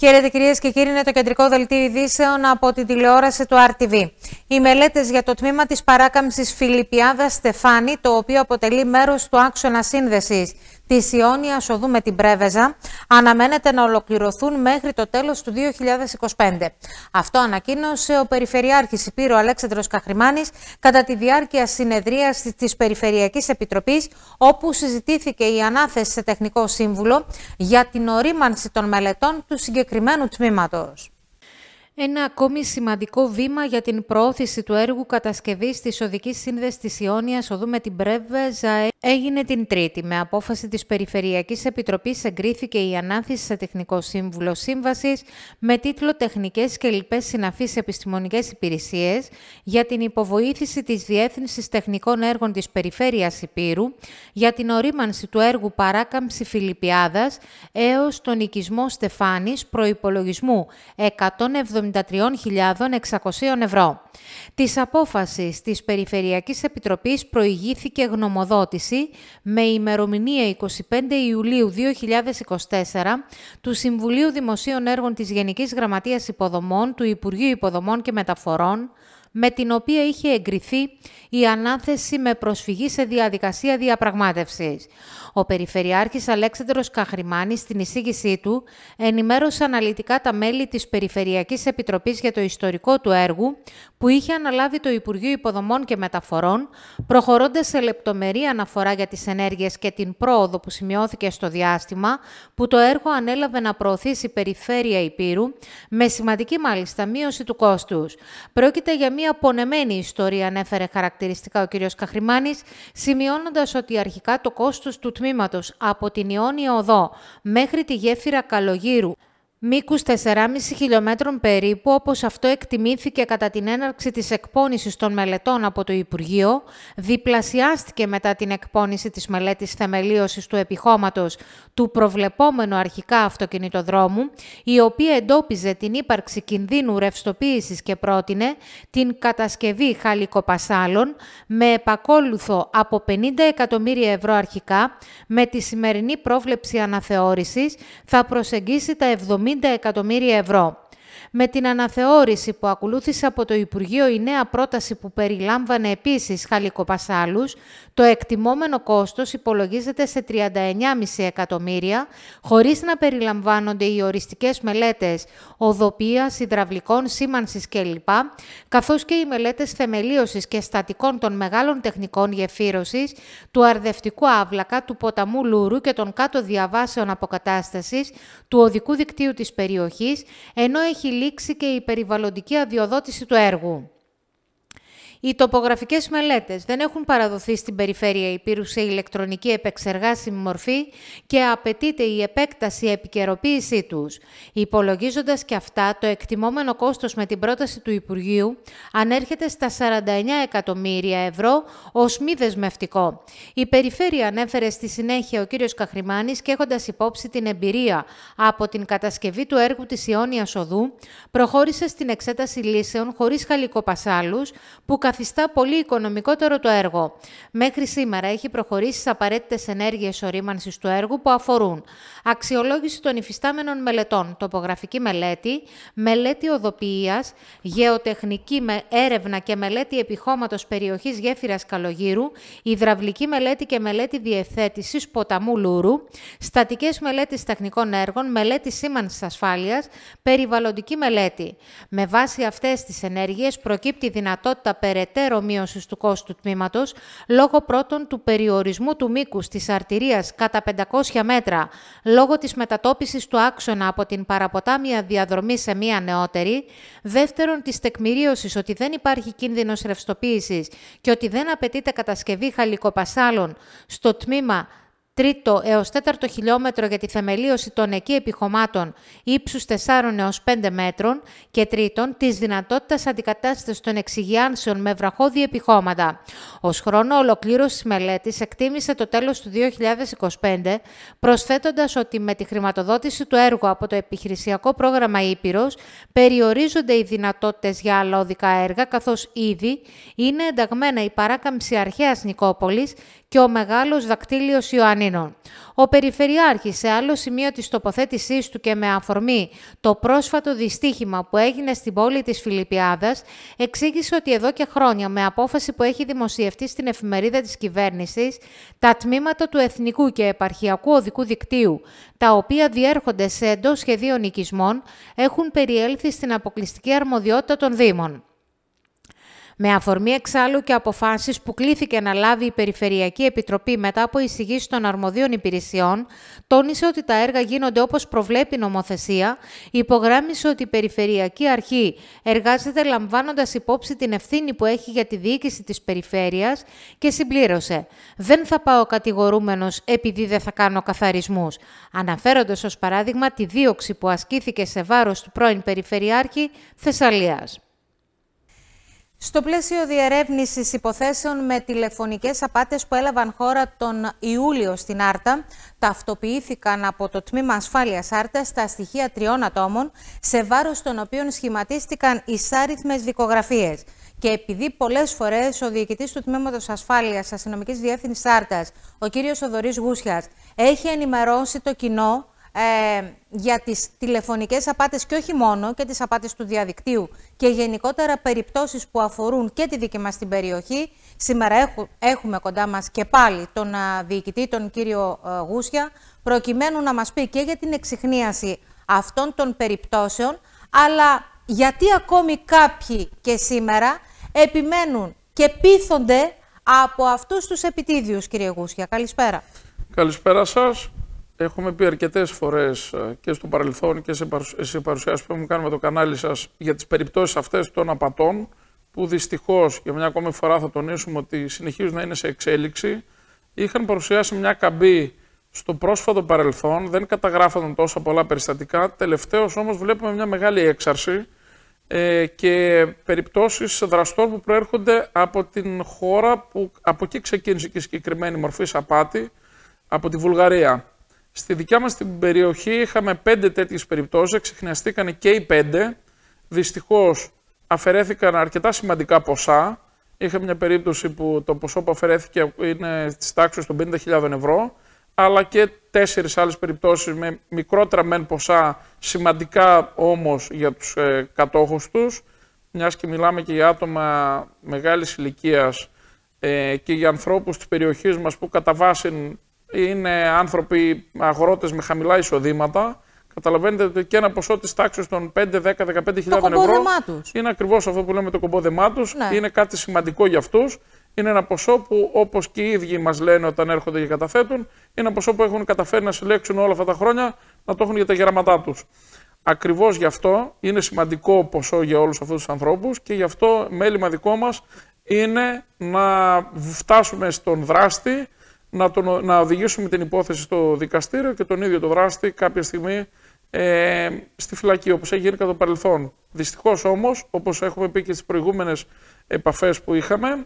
Χαίρετε κυρίες και κύριοι, είναι το κεντρικό δελτίο ειδήσεων από την τηλεόραση του RTV. Οι μελέτες για το τμήμα της παράκαμψης Φιλιππιάδας Στεφάνη, το οποίο αποτελεί μέρος του άξονα σύνδεσης της Ιόνιας Οδού με την Πρέβεζα, αναμένεται να ολοκληρωθούν μέχρι το τέλος του 2025. Αυτό ανακοίνωσε ο Περιφερειάρχης Ηπείρου Αλέξανδρος Καχρημάνης κατά τη διάρκεια συνεδρίασης της Περιφερειακής Επιτροπής, όπου συζητήθηκε η ανάθεση σε τεχνικό σύμβουλο για την ορίμανση των μελετών του συγκεκριμένου τμήματος. Ένα ακόμη σημαντικό βήμα για την προώθηση του έργου κατασκευής της οδικής σύνδεσης της Ιόνιας Οδού με την Πρέβεζα έγινε την Τρίτη. Με απόφαση της Περιφερειακής Επιτροπής εγκρίθηκε η ανάθεση σε τεχνικό σύμβουλο σύμβασης με τίτλο «Τεχνικές και λοιπές συναφείς επιστημονικές υπηρεσίες» για την υποβοήθηση της Διεύθυνσης Τεχνικών Έργων της Περιφέρειας Ηπείρου για την ορίμανση του έργου παράκαμψη Φιλιππιάδας έως τον οικισμό Στεφάνης προϋπολογισμού 173.600 ευρώ. Της απόφασης της Περιφερειακής Επιτροπής προηγήθηκε γνωμοδότηση με ημερομηνία 25 Ιουλίου 2024 του Συμβουλίου Δημοσίων Έργων της Γενικής Γραμματείας Υποδομών του Υπουργείου Υποδομών και Μεταφορών, με την οποία είχε εγκριθεί η ανάθεση με προσφυγή σε διαδικασία διαπραγμάτευσης. Ο Περιφερειάρχης Αλέξανδρος Καχρημάνης στην εισήγησή του ενημέρωσε αναλυτικά τα μέλη της Περιφερειακής Επιτροπής για το ιστορικό του έργου που είχε αναλάβει το Υπουργείο Υποδομών και Μεταφορών, προχωρώντας σε λεπτομερή αναφορά για τις ενέργειες και την πρόοδο που σημειώθηκε στο διάστημα που το έργο ανέλαβε να προωθήσει η Περιφέρεια Ηπείρου, με σημαντική μάλιστα μείωση του κόστους. Πρόκειται για μια πονεμένη ιστορία, ανέφερε χαρακτηριστικά ο κ. Καχρημάνης, σημειώνοντας ότι αρχικά το κόστος του τμήματος από την Ιόνια Οδό μέχρι τη γέφυρα Καλογύρου, μήκους 4,5 χιλιόμετρων περίπου, όπως αυτό εκτιμήθηκε κατά την έναρξη της εκπόνησης των μελετών από το Υπουργείο, διπλασιάστηκε μετά την εκπόνηση της μελέτης θεμελίωσης του επιχώματος του προβλεπόμενου αρχικά αυτοκινητοδρόμου, η οποία εντόπιζε την ύπαρξη κινδύνου ρευστοποίησης και πρότεινε την κατασκευή χαλικοπασάλων με επακόλουθο από 50 εκατομμύρια ευρώ αρχικά, με τη σημερινή πρόβλεψη αναθεώρησης θα προσεγγίσει τα 70 εκατομμύρια ευρώ. Με την αναθεώρηση που ακολούθησε από το Υπουργείο η νέα πρόταση που περιλάμβανε επίσης χαλικοπασάλους, το εκτιμόμενο κόστος υπολογίζεται σε 39,5 εκατομμύρια, χωρίς να περιλαμβάνονται οι οριστικές μελέτες οδοποιίας, υδραυλικών, σήμανσης κλπ, καθώς και οι μελέτες θεμελίωσης και στατικών των μεγάλων τεχνικών γεφύρωσης, του αρδευτικού άβλακα, του ποταμού Λούρου και των κάτω διαβάσεων αποκατάστασης του οδικού δικτύου της περιοχής, ενώ έχει λήξει και η περιβαλλοντική αδειοδότηση του έργου. Οι τοπογραφικές μελέτες δεν έχουν παραδοθεί στην Περιφέρεια Ηπείρου σε ηλεκτρονική επεξεργάσιμη μορφή και απαιτείται η επέκταση επικαιροποίησή τους. Υπολογίζοντας και αυτά, το εκτιμόμενο κόστος με την πρόταση του Υπουργείου ανέρχεται στα 49 εκατομμύρια ευρώ ως μη δεσμευτικό. Η Περιφέρεια, ανέφερε στη συνέχεια ο κ. Καχρημάνης, και έχοντας υπόψη την εμπειρία από την κατασκευή του έργου της Ιόνιας Οδού, προχώρησε στην εξέταση λύσεων χωρίς χαλικοπασάλους που καθιστά πολύ οικονομικότερο το έργο. Μέχρι σήμερα έχει προχωρήσει στις απαραίτητες ενέργειες ορίμανσης του έργου που αφορούν αξιολόγηση των υφιστάμενων μελετών, τοπογραφική μελέτη, μελέτη οδοποιίας, γεωτεχνική έρευνα και μελέτη επιχώματος περιοχής γέφυρας Καλογύρου, υδραυλική μελέτη και μελέτη διευθέτησης ποταμού Λούρου, στατικές μελέτης τεχνικών έργων, μελέτη σήμανσης ασφάλειας, περιβαλλοντική μελέτη. Με βάση αυτές τις ενέργειες προκύπτει δυνατότητα περαιτέρω μείωσης του κόστου τμήματος, λόγω πρώτον του περιορισμού του μήκους της αρτηρίας κατά 500 μέτρα, λόγω της μετατόπισης του άξονα από την παραποτάμια διαδρομή σε μία νεότερη, δεύτερον της τεκμηρίωσης ότι δεν υπάρχει κίνδυνος ρευστοποίησης και ότι δεν απαιτείται κατασκευή χαλικοπασάλων στο τμήμα 3ο έως 4ο χιλιόμετρο για τη θεμελίωση των εκεί επιχωμάτων ύψους 4 έως 5 μέτρων και τρίτον της δυνατότητας αντικατάστασης των εξηγιάνσεων με βραχώδη επιχώματα. Ως χρόνο ολοκλήρωσης μελέτης εκτίμησε το τέλος του 2025, προσθέτοντας ότι με τη χρηματοδότηση του έργου από το επιχειρησιακό πρόγραμμα Ήπειρος περιορίζονται οι δυνατότητες για άλλα οδικά έργα, καθώς ήδη είναι ενταγμένα η παράκαμψη Αρχαίας Νικόπολης και ο Μεγάλος Δακτύλιος Ιωαννίνων. Ο Περιφερειάρχης, σε άλλο σημείο της τοποθέτησής του και με αφορμή το πρόσφατο δυστύχημα που έγινε στην πόλη της Φιλιππιάδας, εξήγησε ότι εδώ και χρόνια, με απόφαση που έχει δημοσιευτεί στην εφημερίδα της κυβέρνησης, τα τμήματα του Εθνικού και Επαρχιακού Οδικού Δικτύου, τα οποία διέρχονται σε εντός σχεδίων οικισμών, έχουν περιέλθει στην αποκλειστική αρμοδιότητα των Δήμων. Με αφορμή εξάλλου και αποφάσεις που κλήθηκε να λάβει η Περιφερειακή Επιτροπή μετά από εισηγήσεις των αρμοδίων υπηρεσιών, τόνισε ότι τα έργα γίνονται όπως προβλέπει η νομοθεσία, υπογράμμισε ότι η Περιφερειακή Αρχή εργάζεται λαμβάνοντας υπόψη την ευθύνη που έχει για τη διοίκηση της περιφέρειας και συμπλήρωσε «Δεν θα πάω κατηγορούμενος επειδή δεν θα κάνω καθαρισμούς», αναφέροντας ως παράδειγμα τη δίωξη που ασκήθηκε σε βάρος του πρώην Περιφερειάρχη Θεσσαλίας. Στο πλαίσιο διερεύνησης υποθέσεων με τηλεφωνικές απάτες που έλαβαν χώρα τον Ιούλιο στην Άρτα, ταυτοποιήθηκαν από το Τμήμα Ασφάλειας Άρτας τα στοιχεία 3 ατόμων, σε βάρος των οποίων σχηματίστηκαν εισάριθμες δικογραφίες. Και επειδή πολλές φορές ο διοικητής του Τμήματος Ασφάλειας Αστυνομικής Διεύθυνσης Άρτας, ο κύριος Θοδωρής Γούσιας, έχει ενημερώσει το κοινό για τις τηλεφωνικές απάτες και όχι μόνο, και τις απάτες του διαδικτύου και γενικότερα περιπτώσεις που αφορούν και τη δική μας την περιοχή. Σήμερα έχουμε κοντά μας και πάλι τον διοικητή, τον κύριο Γούσια, προκειμένου να μας πει και για την εξιχνίαση αυτών των περιπτώσεων, αλλά γιατί ακόμη κάποιοι και σήμερα επιμένουν και πείθονται από αυτούς τους επιτίδιους, κύριε Γούσια. Καλησπέρα. Καλησπέρα σας. Έχουμε πει αρκετές φορές και στο παρελθόν και σε παρουσιάσεις που έχουμε κάνει με το κανάλι σας για τις περιπτώσεις αυτές των απατών, που δυστυχώς για μια ακόμη φορά θα τονίσουμε ότι συνεχίζουν να είναι σε εξέλιξη. Είχαν παρουσιάσει μια καμπή στο πρόσφατο παρελθόν, δεν καταγράφονταν τόσα πολλά περιστατικά. Τελευταίως όμως βλέπουμε μια μεγάλη έξαρση και περιπτώσεις δραστών που προέρχονται από την χώρα που από εκεί ξεκίνησε και η συγκεκριμένη μορφή απάτη, από τη Βουλγαρία. Στη δικιά μας την περιοχή είχαμε 5 τέτοιες περιπτώσεις, εξιχνιαστήκαν και οι 5. Δυστυχώς αφαιρέθηκαν αρκετά σημαντικά ποσά. Είχαμε μια περίπτωση που το ποσό που αφαιρέθηκε είναι στις τάξεις των 50.000 ευρώ, αλλά και 4 άλλες περιπτώσεις με μικρότερα μεν ποσά, σημαντικά όμως για τους κατόχους τους, μιας και μιλάμε και για άτομα μεγάλης ηλικίας και για ανθρώπους της περιοχής μας που κατά βάση είναι άνθρωποι αγρότες με χαμηλά εισοδήματα. Καταλαβαίνετε ότι και ένα ποσό της τάξης των 5, 10, 15.000 ευρώ είναι ακριβώς αυτό που λέμε το κομπόδεμά τους. Ναι. Είναι κάτι σημαντικό για αυτούς. Είναι ένα ποσό που, όπως και οι ίδιοι μας λένε όταν έρχονται και καταθέτουν, είναι ένα ποσό που έχουν καταφέρει να συλλέξουν όλα αυτά τα χρόνια, να το έχουν για τα γεράματά τους. Ακριβώς γι' αυτό είναι σημαντικό ποσό για όλους αυτούς τους ανθρώπους και γι' αυτό μέλημα δικό μας είναι να φτάσουμε στον δράστη, να οδηγήσουμε την υπόθεση στο δικαστήριο και τον ίδιο το δράστη κάποια στιγμή στη φυλακή, όπως έχει γίνει κατά το παρελθόν. Δυστυχώς όμως, όπως έχουμε πει και στις προηγούμενες επαφές που είχαμε,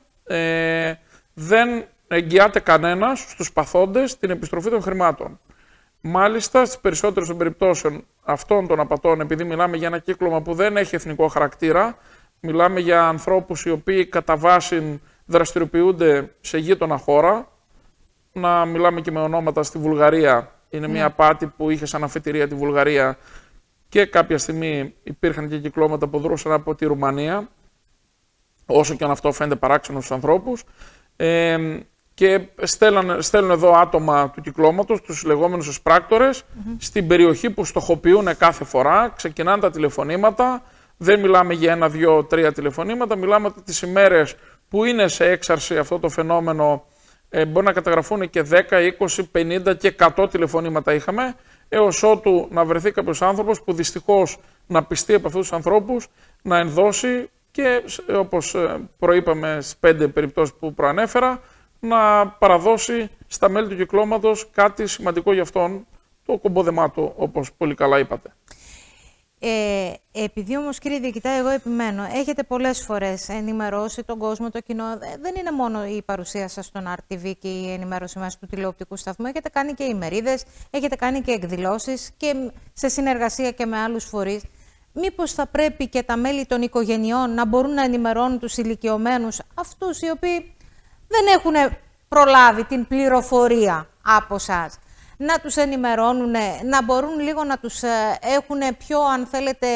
δεν εγγυάται κανένας στους παθόντες την επιστροφή των χρημάτων. Μάλιστα, στις περισσότερες των περιπτώσεων αυτών των απατών, επειδή μιλάμε για ένα κύκλωμα που δεν έχει εθνικό χαρακτήρα, μιλάμε για ανθρώπους οι οποίοι κατά βάση δραστηριοποιούνται σε γείτονα χώρα. Να μιλάμε και με ονόματα στη Βουλγαρία. Είναι μια απάτη που είχε σαν αφετηρία τη Βουλγαρία και κάποια στιγμή υπήρχαν και κυκλώματα που δρούσαν από τη Ρουμανία, όσο και αν αυτό φαίνεται παράξενο στους ανθρώπους. Και στέλνουν εδώ άτομα του κυκλώματος, τους λεγόμενους εισπράκτορες, στην περιοχή που στοχοποιούν κάθε φορά. Ξεκινάνε τα τηλεφωνήματα. Δεν μιλάμε για 1, 2, 3 τηλεφωνήματα. Μιλάμε ότι τις ημέρες που είναι σε έξαρση αυτό το φαινόμενο, μπορεί να καταγραφούν και 10, 20, 50 και 100 τηλεφωνήματα είχαμε, έως ότου να βρεθεί κάποιος άνθρωπος που δυστυχώς να πιστεί από αυτούς τους ανθρώπους, να ενδώσει και, όπως προείπαμε στις 5 περιπτώσεις που προανέφερα, να παραδώσει στα μέλη του κυκλώματος κάτι σημαντικό για αυτόν, το κομπόδεμά του, όπως πολύ καλά είπατε. Επειδή όμως, κύριε Διοικητά, εγώ επιμένω, έχετε πολλές φορές ενημερώσει τον κόσμο, το κοινό. Δεν είναι μόνο η παρουσία σας στον RTV και η ενημέρωση μας του τηλεοπτικού σταθμού. Έχετε κάνει και ημερίδες, έχετε κάνει και εκδηλώσεις και σε συνεργασία και με άλλους φορείς. Μήπως θα πρέπει και τα μέλη των οικογενειών να μπορούν να ενημερώνουν τους ηλικιωμένους, αυτούς οι οποίοι δεν έχουν προλάβει την πληροφορία από εσάς, να τους ενημερώνουν, να μπορούν λίγο να τους έχουν πιο, αν θέλετε,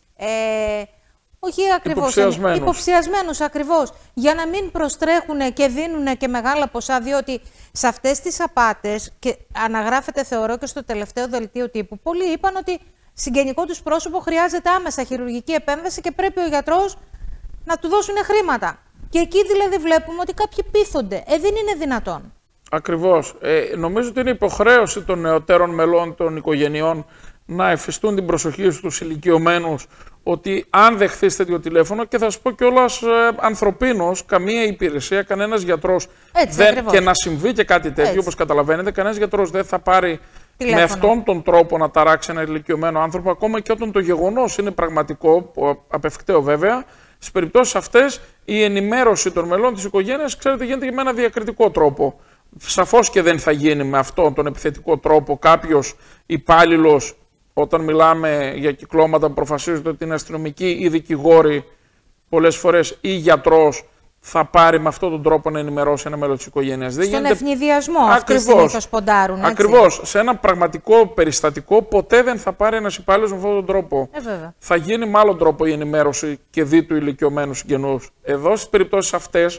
όχι ακριβώς, υποψιασμένους ακριβώς, για να μην προστρέχουν και δίνουν και μεγάλα ποσά, διότι σε αυτές τις απάτες, και αναγράφεται θεωρώ και στο τελευταίο δελτίο τύπου, πολλοί είπαν ότι συγγενικό τους πρόσωπο χρειάζεται άμεσα χειρουργική επέμβαση και πρέπει ο γιατρός να του δώσουν χρήματα. Και εκεί δηλαδή βλέπουμε ότι κάποιοι πείθονται. Δεν είναι δυνατόν. Ακριβώς. Νομίζω ότι είναι υποχρέωση των νεωτέρων μελών των οικογενειών να εφιστούν την προσοχή στους ηλικιωμένους ότι αν δεχθείς τέτοιο τηλέφωνο, και θα σας πω κιόλας ανθρωπίνως, καμία υπηρεσία, κανένας γιατρός και να συμβεί και κάτι τέτοιο, όπως καταλαβαίνετε, κανένας γιατρός δεν θα πάρει τηλέφωνο με αυτόν τον τρόπο να ταράξει ένα ηλικιωμένο άνθρωπο, ακόμα και όταν το γεγονός είναι πραγματικό, απευκταίο βέβαια. Στις περιπτώσεις αυτές, η ενημέρωση των μελών της οικογένειας, ξέρετε, γίνεται με ένα διακριτικό τρόπο. Σαφώς και δεν θα γίνει με αυτόν τον επιθετικό τρόπο κάποιος υπάλληλος, όταν μιλάμε για κυκλώματα που προφασίζονται ότι είναι αστυνομικοί ή δικηγόροι, πολλές φορές ή γιατρός, θα πάρει με αυτόν τον τρόπο να ενημερώσει ένα μέλος της οικογένειας. Στον ευνηδιασμό αυτοί συνήθως ποντάρουν, έτσι. Ακριβώς. Σε ένα πραγματικό περιστατικό ποτέ δεν θα πάρει ένας υπάλληλος με αυτόν τον τρόπο. Θα γίνει με άλλον τρόπο η ενημέρωση και δι του ηλικιωμένου συγγενούς. Εδώ στις περιπτώσεις αυτές,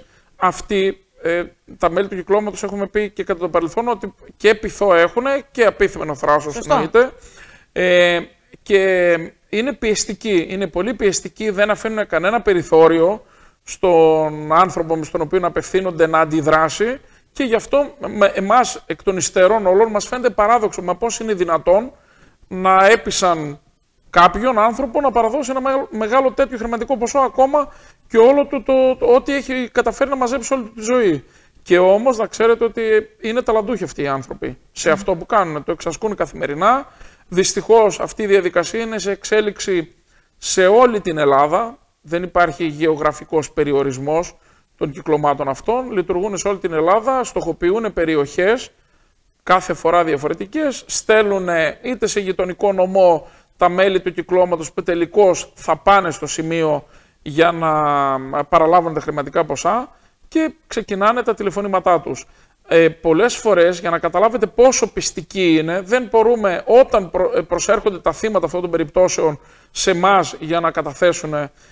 τα μέλη του κυκλώματος έχουμε πει και κατά το παρελθόν ότι και πειθό έχουν και απίθυμενο θράσος εννοείται. Και είναι πιεστικοί, είναι πολύ πιεστικοί, δεν αφήνουν κανένα περιθώριο στον άνθρωπο με τον οποίο απευθύνονται να αντιδράσει, και γι' αυτό εμάς εκ των υστέρων όλων μας φαίνεται παράδοξο, μα πώς είναι δυνατόν να έπεισαν κάποιον άνθρωπο να παραδώσει ένα μεγάλο τέτοιο χρηματικό ποσό, ακόμα και όλο ό,τι έχει καταφέρει να μαζέψει όλη τη ζωή. Και όμως να ξέρετε ότι είναι ταλαντούχοι αυτοί οι άνθρωποι σε αυτό που κάνουν, το εξασκούν καθημερινά. Δυστυχώς αυτή η διαδικασία είναι σε εξέλιξη σε όλη την Ελλάδα. Δεν υπάρχει γεωγραφικός περιορισμός των κυκλωμάτων αυτών. Λειτουργούν σε όλη την Ελλάδα, στοχοποιούν περιοχές κάθε φορά διαφορετικές, στέλνουν είτε σε γειτονικό νομό τα μέλη του κυκλώματος που τελικώς θα πάνε στο σημείο για να παραλάβουν τα χρηματικά ποσά, και ξεκινάνε τα τηλεφωνήματά τους. Πολλές φορές, για να καταλάβετε πόσο πιστικοί είναι, δεν μπορούμε, όταν προσέρχονται τα θύματα αυτών των περιπτώσεων σε εμάς για να καταθέσουν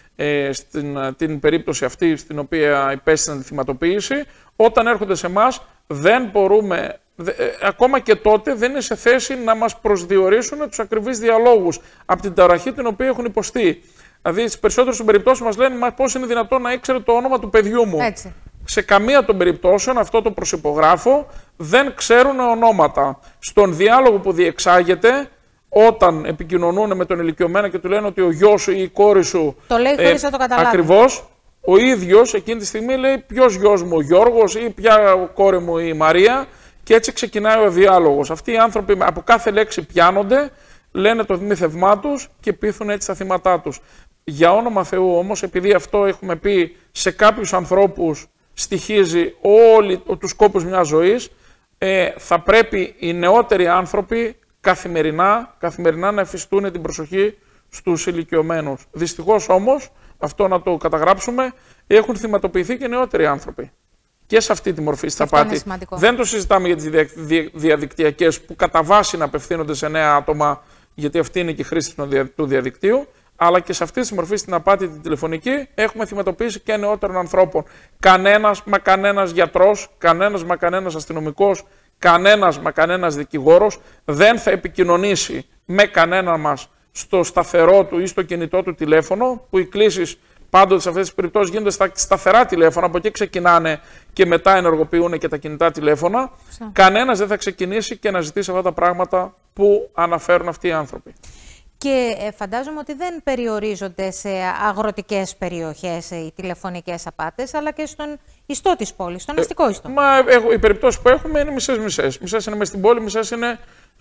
την περίπτωση αυτή στην οποία υπέστησαν τη θυματοποίηση, όταν έρχονται σε εμάς δεν μπορούμε, ακόμα και τότε δεν είναι σε θέση να μας προσδιορίσουν τους ακριβείς διαλόγους από την ταραχή την οποία έχουν υποστεί. Δηλαδή στις περισσότερες περιπτώσεις μας λένε, μα πώς είναι δυνατόν να ήξερε το όνομα του παιδιού μου. Έτσι. Σε καμία των περιπτώσεων, αυτό το προσυπογράφω, δεν ξέρουν ονόματα. Στον διάλογο που διεξάγεται, όταν επικοινωνούν με τον ηλικιωμένο και του λένε ότι ο γιος σου ή η κόρη σου. Το λέει χωρίς να το καταλάβει. Ακριβώς, ο ίδιος εκείνη τη στιγμή λέει ποιος γιος μου, ο Γιώργος, ή ποια κόρη μου η Μαρία, και έτσι ξεκινάει ο διάλογος. Αυτοί οι άνθρωποι από κάθε λέξη πιάνονται, λένε το μύθευμά τους και πείθουν έτσι τα θύματά τους. Για όνομα Θεού όμως, επειδή αυτό έχουμε πει σε κάποιους ανθρώπους στοιχίζει τους κόπους μιας ζωής, θα πρέπει οι νεότεροι άνθρωποι καθημερινά να εφιστούν την προσοχή στους ηλικιωμένους. Δυστυχώς όμως, αυτό να το καταγράψουμε, έχουν θυματοποιηθεί και νεότεροι άνθρωποι. Και σε αυτή τη μορφή στα απάτη. Δεν το συζητάμε για τις διαδικτυακές που κατά βάση να απευθύνονται σε νέα άτομα, γιατί αυτή είναι και η χρήση του διαδικτύου, αλλά και σε αυτή τη μορφή στην απάτη την τηλεφωνική έχουμε θυματοποιήσει και νεότερων ανθρώπων. Κανένας γιατρός, κανένας αστυνομικός, κανένας δικηγόρος δεν θα επικοινωνήσει με κανένα μας στο σταθερό του ή στο κινητό του τηλέφωνο, που οι κλήσεις πάντοτε σε αυτές τις περιπτώσεις γίνονται στα σταθερά τηλέφωνα, από εκεί ξεκινάνε και μετά ενεργοποιούν και τα κινητά τηλέφωνα. Κανένας δεν θα ξεκινήσει και να ζητήσει αυτά τα πράγματα που αναφέρουν αυτοί οι άνθρωποι. Και φαντάζομαι ότι δεν περιορίζονται σε αγροτικές περιοχές οι τηλεφωνικές απάτες, αλλά και στον ιστό της πόλης, στον αστικό ιστό. Οι περιπτώσεις που έχουμε είναι μισές-μισές. Μισές είναι μέσα στην πόλη, μισές είναι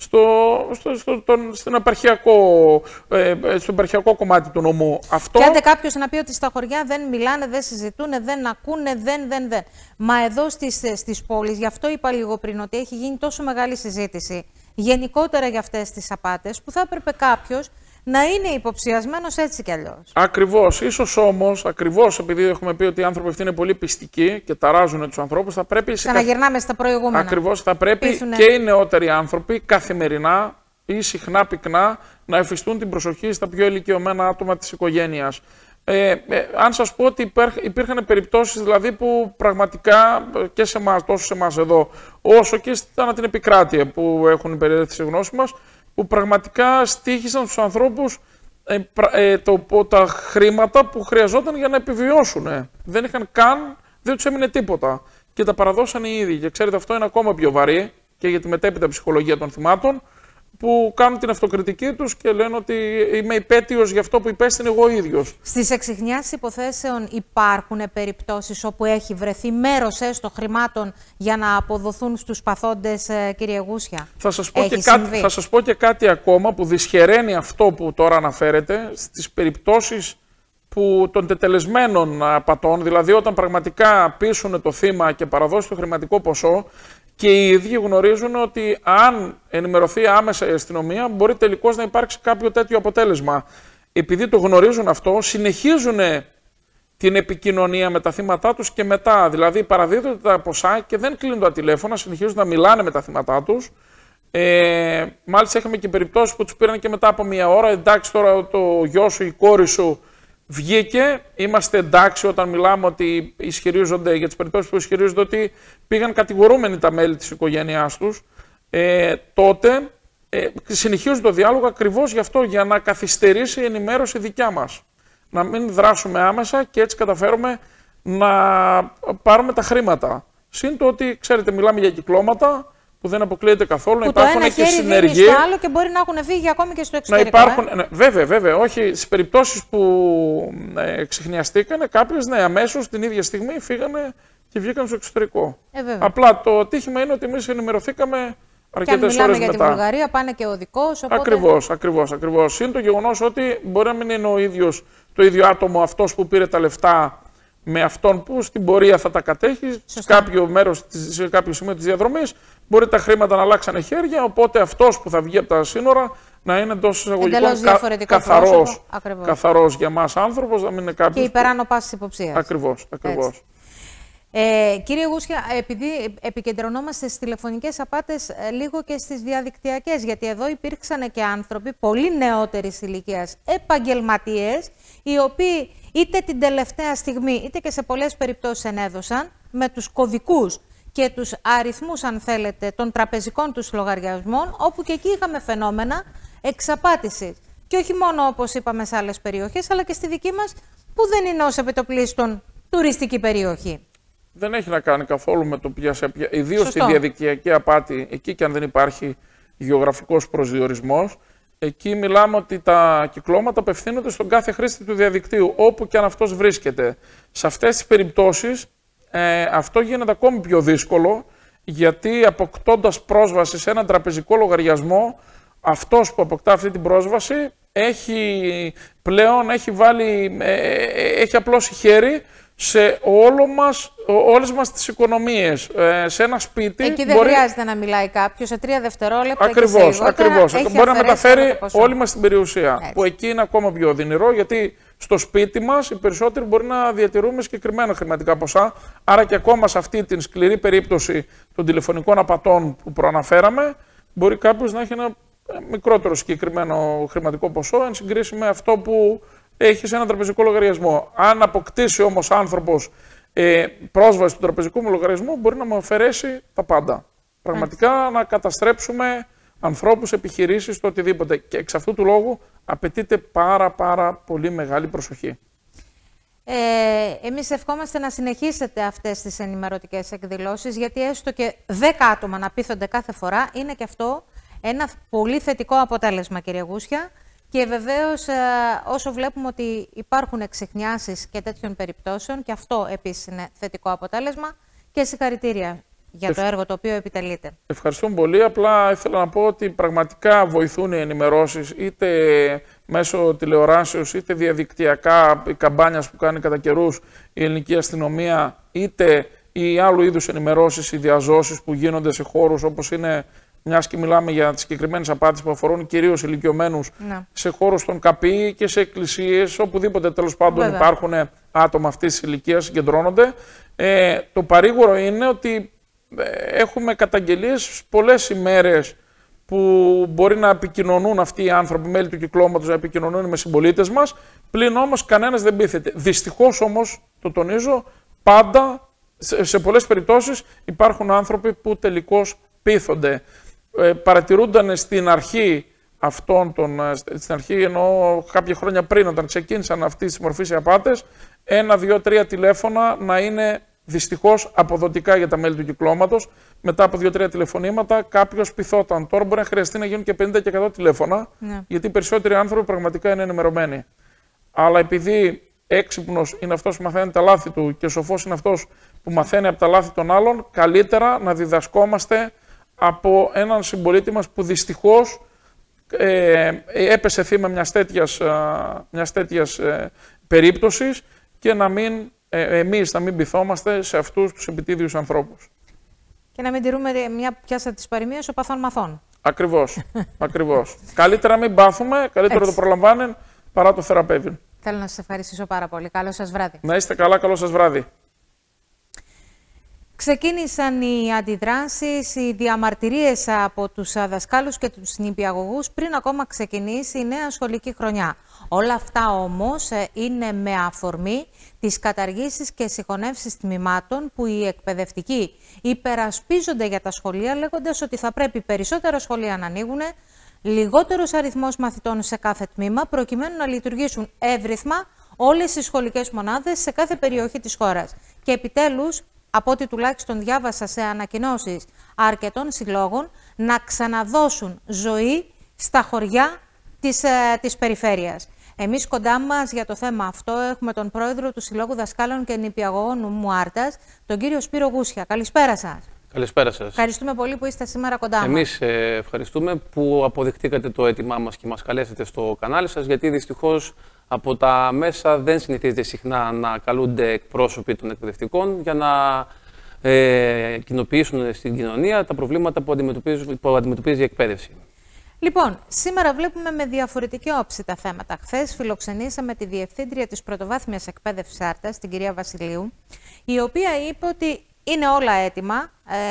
στο επαρχιακό κομμάτι του νομού. Αυτό... Και άντε κάποιος να πει ότι στα χωριά δεν μιλάνε, δεν συζητούν, δεν ακούνε, δεν. Μα εδώ στις πόλεις, γι' αυτό είπα λίγο πριν ότι έχει γίνει τόσο μεγάλη συζήτηση γενικότερα για αυτές τις απάτες, που θα έπρεπε κάποιος να είναι υποψιασμένος έτσι κι αλλιώς. Ακριβώς. Ίσως όμως, ακριβώς επειδή έχουμε πει ότι οι άνθρωποι αυτοί είναι πολύ πιστικοί και ταράζουν τους ανθρώπους, θα πρέπει. Ξαναγυρνάμε στα προηγούμενα. Ακριβώς. Θα πρέπει και οι νεότεροι άνθρωποι καθημερινά ή συχνά πυκνά να εφιστούν την προσοχή στα πιο ηλικιωμένα άτομα της οικογένειας. Αν σας πω ότι υπήρχαν περιπτώσεις δηλαδή που πραγματικά και σε εμάς, τόσο σε εμάς εδώ, όσο και ανά την επικράτεια που έχουν περιέλθει σε γνώση μας, που πραγματικά στοίχησαν στους ανθρώπους τα χρήματα που χρειαζόταν για να επιβιώσουν. Δεν είχαν καν, δεν τους έμεινε τίποτα. Και τα παραδώσαν οι ίδιοι. Και ξέρετε, αυτό είναι ακόμα πιο βαρύ και για τη μετέπειτα ψυχολογία των θυμάτων, που κάνουν την αυτοκριτική τους και λένε ότι είμαι υπέτειος για αυτό που υπέστην εγώ ίδιος. Στις εξιχνιάσεις υποθέσεων υπάρχουν περιπτώσεις όπου έχει βρεθεί μέρος έστω χρημάτων για να αποδοθούν στους παθόντες, κύριε Γούσια? Θα σας πω και κάτι ακόμα που δυσχεραίνει αυτό που τώρα αναφέρετε, στις περιπτώσεις των τετελεσμένων απατών, δηλαδή όταν πραγματικά πείσουν το θύμα και παραδώσει το χρηματικό ποσό, και οι ίδιοι γνωρίζουν ότι αν ενημερωθεί άμεσα η αστυνομία μπορεί τελικώς να υπάρξει κάποιο τέτοιο αποτέλεσμα. Επειδή το γνωρίζουν αυτό, συνεχίζουν την επικοινωνία με τα θύματά τους και μετά. Δηλαδή παραδίδονται τα ποσά και δεν κλείνουν τα τηλέφωνα, συνεχίζουν να μιλάνε με τα θύματά τους. Μάλιστα είχαμε και περιπτώσεις που τους πήραν και μετά από μία ώρα. Εντάξει, τώρα το γιο σου, η κόρη σου βγήκε, είμαστε εντάξει όταν μιλάμε ότι ισχυρίζονται, για τις περιπτώσεις που ισχυρίζονται ότι πήγαν κατηγορούμενοι τα μέλη της οικογένειάς τους, τότε συνεχίζουν το διάλογο ακριβώς γι' αυτό, για να καθυστερήσει η ενημέρωση δικιά μας. Να μην δράσουμε άμεσα και έτσι καταφέρουμε να πάρουμε τα χρήματα. Συν το ότι, ξέρετε, μιλάμε για κυκλώματα που δεν αποκλείεται καθόλου, να υπάρχουν και συνεργοί. Στο άλλο και μπορεί να έχουν φύγει ακόμη και στο εξωτερικό. Να υπάρχουν, βέβαια, όχι. Στις περιπτώσεις που ξεχνιαστήκανε, κάποιες αμέσως την ίδια στιγμή φύγανε και βγήκαν στο εξωτερικό. Απλά το ατύχημα είναι ότι εμείς ενημερωθήκαμε αρκετές ώρες μετά. Μιλάμε για τη Βουλγαρία, πάνε και οδικός. Οπότε... Ακριβώς. Είναι το γεγονός ότι μπορεί να μην είναι το ίδιο άτομο αυτός που πήρε τα λεφτά με αυτόν που στην πορεία θα τα κατέχει, σε κάποιο σημείο της διαδρομής, μπορεί τα χρήματα να αλλάξανε χέρια, οπότε αυτός που θα βγει από τα σύνορα να είναι εντός εισαγωγικών καθαρός για μας άνθρωπος, να μην είναι κάποιος. Και υπεράνω πάσης υποψίας. Ακριβώς. Κύριε Γούσια, επειδή επικεντρωνόμαστε στις τηλεφωνικές απάτες, λίγο και στις διαδικτυακές, γιατί εδώ υπήρξαν και άνθρωποι πολύ νεότερης ηλικίας, επαγγελματίες, οι οποίοι είτε την τελευταία στιγμή, είτε και σε πολλές περιπτώσεις ενέδωσαν με τους κωδικούς και τους αριθμούς, αν θέλετε, των τραπεζικών τους λογαριασμών, όπου και εκεί είχαμε φαινόμενα εξαπάτησης. Και όχι μόνο, όπως είπαμε, σε άλλες περιοχές, αλλά και στη δική μας, που δεν είναι ως επιτοπλίστων τουριστική περιοχή. Δεν έχει να κάνει καθόλου με το ποια σε ποια. Ιδίως στη διαδικτυακή απάτη, εκεί και αν δεν υπάρχει γεωγραφικός προσδιορισμός, εκεί μιλάμε ότι τα κυκλώματα απευθύνονται στον κάθε χρήστη του διαδικτύου, όπου και αν αυτός βρίσκεται. Σε αυτές τις περιπτώσεις αυτό γίνεται ακόμη πιο δύσκολο, γιατί αποκτώντας πρόσβαση σε έναν τραπεζικό λογαριασμό, αυτός που αποκτά αυτή την πρόσβαση έχει απλώσει χέρι σε όλες μας τις οικονομίες. Σε ένα σπίτι. Εκεί δεν χρειάζεται να μιλάει κάποιος, σε 3 δευτερόλεπτα. Ακριβώς. Μπορεί να μεταφέρει όλη μας την περιουσία. Έτσι. Που εκεί είναι ακόμα πιο οδυνηρό, γιατί στο σπίτι μας οι περισσότεροι μπορεί να διατηρούμε συγκεκριμένα χρηματικά ποσά. Άρα και ακόμα σε αυτή την σκληρή περίπτωση των τηλεφωνικών απατών που προαναφέραμε, μπορεί κάποιος να έχει ένα μικρότερο συγκεκριμένο χρηματικό ποσό εν συγκρίση με αυτό που έχει σε ένα τραπεζικό λογαριασμό. Αν αποκτήσει όμως άνθρωπος πρόσβαση στον τραπεζικό μου λογαριασμό, μπορεί να μου αφαιρέσει τα πάντα. Πραγματικά να καταστρέψουμε ανθρώπους, επιχειρήσεις, το οτιδήποτε. Και εξ αυτού του λόγου απαιτείται πάρα πολύ μεγάλη προσοχή. Εμείς ευχόμαστε να συνεχίσετε αυτές τις ενημερωτικές εκδηλώσεις, γιατί έστω και 10 άτομα να πείθονται κάθε φορά, είναι και αυτό ένα πολύ θετικό αποτέλεσμα, κύριε Γούσια. Και βεβαίως όσο βλέπουμε ότι υπάρχουν εξιχνιάσεις και τέτοιων περιπτώσεων, και αυτό επίσης είναι θετικό αποτέλεσμα, και συγχαρητήρια για το έργο το οποίο επιτελείτε. Ευχαριστώ πολύ. Απλά ήθελα να πω ότι πραγματικά βοηθούν οι ενημερώσεις, είτε μέσω τηλεοράσεως, είτε διαδικτυακά, οι καμπάνιας που κάνει κατά καιρούς η ελληνική αστυνομία, είτε οι άλλου είδους ενημερώσεις, οι διαζώσεις που γίνονται σε χώρους όπως είναι μιας και μιλάμε για τις συγκεκριμένες απάτες που αφορούν κυρίως ηλικιωμένους σε χώρους των ΚΑΠΗ και σε εκκλησίες, οπουδήποτε τέλος πάντων υπάρχουν άτομα αυτής της ηλικίας, συγκεντρώνονται. Το παρήγορο είναι ότι έχουμε καταγγελίες πολλές ημέρες που μπορεί να επικοινωνούν αυτοί οι άνθρωποι, μέλη του κυκλώματος, να επικοινωνούν με συμπολίτες μας, πλην όμως κανένας δεν πείθεται. Δυστυχώς όμως, το τονίζω, πάντα, σε πολλές περιπτώσεις υπάρχουν άνθρωποι που τελικώς πείθονται. Παρατηρούνταν στην αρχή στην αρχή εννοώ κάποια χρόνια πριν, όταν ξεκίνησαν αυτή τη μορφή οι απάτες, 1, 2, 3 τηλέφωνα να είναι δυστυχώς αποδοτικά για τα μέλη του κυκλώματος. Μετά από 2-3 τηλεφωνήματα κάποιος πειθόταν. Τώρα μπορεί να χρειαστεί να γίνουν και 50 και 100 τηλέφωνα, γιατί οι περισσότεροι άνθρωποι πραγματικά είναι ενημερωμένοι. Αλλά επειδή έξυπνος είναι αυτός που μαθαίνει τα λάθη του και σοφός είναι αυτός που μαθαίνει από τα λάθη των άλλων, καλύτερα να διδασκόμαστε από έναν συμπολίτη μας που δυστυχώς έπεσε θύμα μιας τέτοιας περίπτωσης και εμείς να μην πειθόμαστε σε αυτούς τους επιτίδιους ανθρώπους. Και να μην τηρούμε μια πιάσα της παροιμίας ο παθών μαθών. Ακριβώς. Ακριβώς. Καλύτερα να μην πάθουμε, καλύτερα το προλαμβάνει παρά το θεραπεύει. Θέλω να σας ευχαριστήσω πάρα πολύ. Καλό σας βράδυ. Να είστε καλά, καλό σας βράδυ. Ξεκίνησαν οι αντιδράσεις, οι διαμαρτυρίες από τους δασκάλους και τους νηπιαγωγούς πριν ακόμα ξεκινήσει η νέα σχολική χρονιά. Όλα αυτά όμως είναι με αφορμή τις καταργήσεις και συγχωνεύσεις τμήματων που οι εκπαιδευτικοί υπερασπίζονται για τα σχολεία, λέγοντας ότι θα πρέπει περισσότερα σχολεία να ανοίγουν, λιγότερος αριθμός μαθητών σε κάθε τμήμα, προκειμένου να λειτουργήσουν εύρυθμα όλες οι σχολικές μονάδες σε κάθε περιοχή της χώρας. Και επιτέλους, από ό,τι τουλάχιστον διάβασα σε ανακοινώσεις αρκετών συλλόγων, να ξαναδώσουν ζωή στα χωριά της περιφέρειας. Εμείς κοντά μας για το θέμα αυτό έχουμε τον πρόεδρο του Συλλόγου Δασκάλων και Νηπιαγωγών Μουάρτας, τον κύριο Σπύρο Γούσια. Καλησπέρα σας. Καλησπέρα σας. Ευχαριστούμε πολύ που είστε σήμερα κοντά μας. Εμείς ευχαριστούμε που αποδεχτήκατε το αίτημά μας και μας καλέσατε στο κανάλι σας, γιατί δυστυχώς από τα μέσα δεν συνηθίζεται συχνά να καλούνται εκπρόσωποι των εκπαιδευτικών για να κοινοποιήσουν στην κοινωνία τα προβλήματα που αντιμετωπίζει η εκπαίδευση. Λοιπόν, σήμερα βλέπουμε με διαφορετική όψη τα θέματα. Χθες φιλοξενήσαμε τη Διευθύντρια της Πρωτοβάθμιας Εκπαίδευσης Άρτας, την κυρία Βασιλείου, η οποία είπε ότι είναι όλα έτοιμα,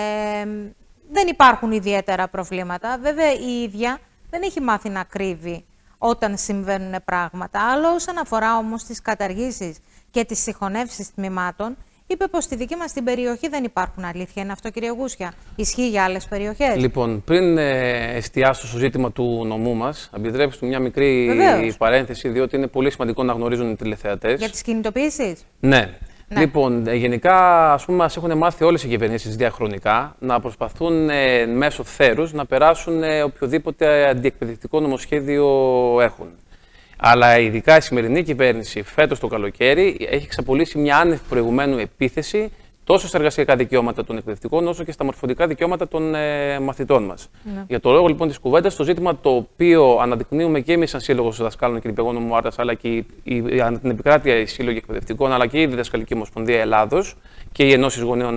δεν υπάρχουν ιδιαίτερα προβλήματα. Βέβαια, η ίδια δεν έχει μάθει να κρύβει όταν συμβαίνουν πράγματα. Αλλά όσον αφορά όμως τις καταργήσεις και τις συγχωνεύσεις τμήματων, είπε πως στη δική μας την περιοχή δεν υπάρχουν. Αλήθεια είναι αυτό, κύριε Γούσια? Ισχύει για άλλες περιοχές? Λοιπόν, πριν εστιάσω στο ζήτημα του νομού μας, επιτρέψτε μια μικρή παρένθεση, διότι είναι πολύ σημαντικό να γνωρίζουν οι τηλεθεατές. Για τις κινητοποιήσεις? Ναι. Λοιπόν, γενικά, ας πούμε, μας έχουν μάθει όλες οι κυβερνήσεις διαχρονικά να προσπαθούν μέσω θέρους να περάσουν οποιοδήποτε αντιεκπαιδευτικό νομοσχέδιο έχουν. Αλλά ειδικά η σημερινή κυβέρνηση φέτος το καλοκαίρι έχει εξαπολύσει μια άνευ προηγουμένου επίθεση τόσο στα εργασιακά δικαιώματα των εκπαιδευτικών όσο και στα μορφωτικά δικαιώματα των μαθητών μας. Για το λόγο λοιπόν της κουβέντας, το ζήτημα το οποίο αναδεικνύουμε και εμείς σαν Σύλλογος Δασκάλων και Νηπιαγωγών Μουάρτας, αλλά και την επικράτεια οι Σύλλογοι Εκπαιδευτικών, αλλά και η Διδασκαλική Ομοσπονδία Ελλάδος και οι Ενώσεις Γονέων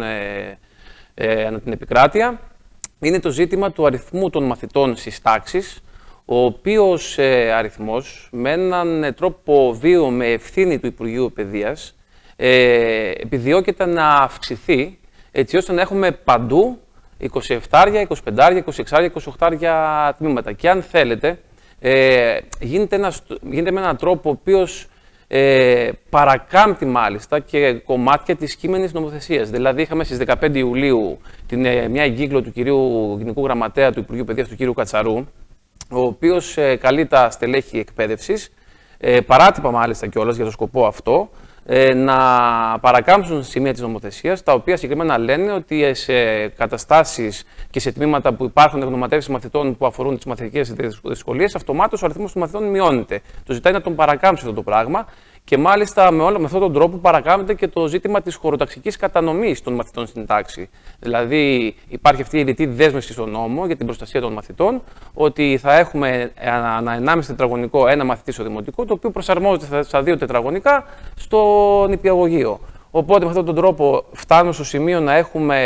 ανά την επικράτεια, είναι το ζήτημα του αριθμού των μαθητών στις τάξεις, ο οποίος αριθμός με έναν τρόπο βίαιο με ευθύνη του Υπουργείου Παιδείας επιδιώκεται να αυξηθεί, έτσι ώστε να έχουμε παντού 27, 25, 26, 28 τμήματα. Και αν θέλετε, γίνεται με έναν τρόπο ο οποίος παρακάμπτει μάλιστα και κομμάτια της κείμενης νομοθεσίας. Δηλαδή, είχαμε στις 15 Ιουλίου μια εγκύκλο του κυρίου Γενικού Γραμματέα του Υπουργείου Παιδείας, του κυρίου Κατσαρού, ο οποίος καλεί τα στελέχη εκπαίδευσης, παράτυπα μάλιστα κιόλας για το σκοπό αυτό, να παρακάμψουν σημεία της νομοθεσίας, τα οποία συγκεκριμένα λένε ότι σε καταστάσεις και σε τμήματα που υπάρχουν γνωματεύσεις μαθητών που αφορούν τις μαθητικές δυσκολίες, αυτομάτως ο αριθμός των μαθητών μειώνεται. Το ζητάει να τον παρακάμψει αυτό το πράγμα και μάλιστα με αυτόν τον τρόπο παρακάμπτεται και το ζήτημα της χωροταξικής κατανομής των μαθητών στην τάξη. Δηλαδή, υπάρχει αυτή η ρητή δέσμευση στον νόμο για την προστασία των μαθητών, ότι θα έχουμε ανά 1,5 τετραγωνικό ένα μαθητή στο δημοτικό, το οποίο προσαρμόζεται στα 2 τετραγωνικά στο νηπιαγωγείο. Οπότε, με αυτόν τον τρόπο, φτάνουμε στο σημείο να έχουμε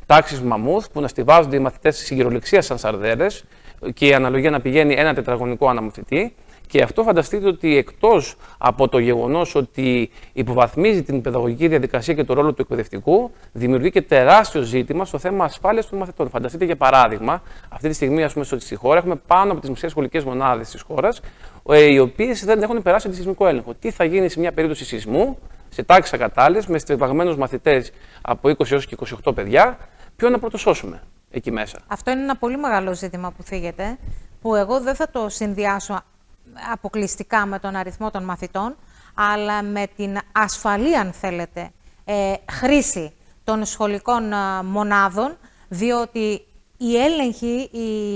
τάξεις μαμούθ που να στιβάζονται οι μαθητές στην κυριολεξία σαν σαρδέλες και η αναλογία να πηγαίνει ένα τετραγωνικό αναμαθητή. Και αυτό φανταστείτε ότι εκτός από το γεγονός ότι υποβαθμίζει την παιδαγωγική διαδικασία και το ρόλο του εκπαιδευτικού, δημιουργεί και τεράστιο ζήτημα στο θέμα ασφάλειας των μαθητών. Φανταστείτε για παράδειγμα, αυτή τη στιγμή ας πούμε, στη χώρα έχουμε πάνω από τις μισές σχολικές μονάδες της χώρας, οι οποίες δεν έχουν περάσει αντισυσμικό έλεγχο. Τι θα γίνει σε μια περίπτωση σεισμού, σε τάξεις ακατάλληλες, με στιβαγμένους μαθητές από 20 έως και 28 παιδιά, ποιον να πρωτοσώσουμε εκεί μέσα? Αυτό είναι ένα πολύ μεγάλο ζήτημα που θίγεται, που εγώ δεν θα το συνδυάσω αποκλειστικά με τον αριθμό των μαθητών, αλλά με την ασφαλή, αν θέλετε, χρήση των σχολικών μονάδων, διότι οι έλεγχοι,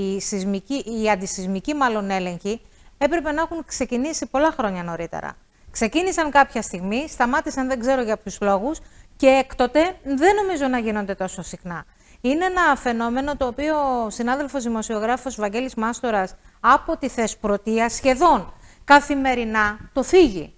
οι αντισυσμικοί μάλλον έλεγχοι, έπρεπε να έχουν ξεκινήσει πολλά χρόνια νωρίτερα. Ξεκίνησαν κάποια στιγμή, σταμάτησαν δεν ξέρω για ποιους λόγους και έκτοτε δεν νομίζω να γίνονται τόσο συχνά. Είναι ένα φαινόμενο το οποίο ο συνάδελφος δημοσιογράφος Βαγγέλης Μάστορας από τη Θεσπρωτεία σχεδόν καθημερινά το θίγει.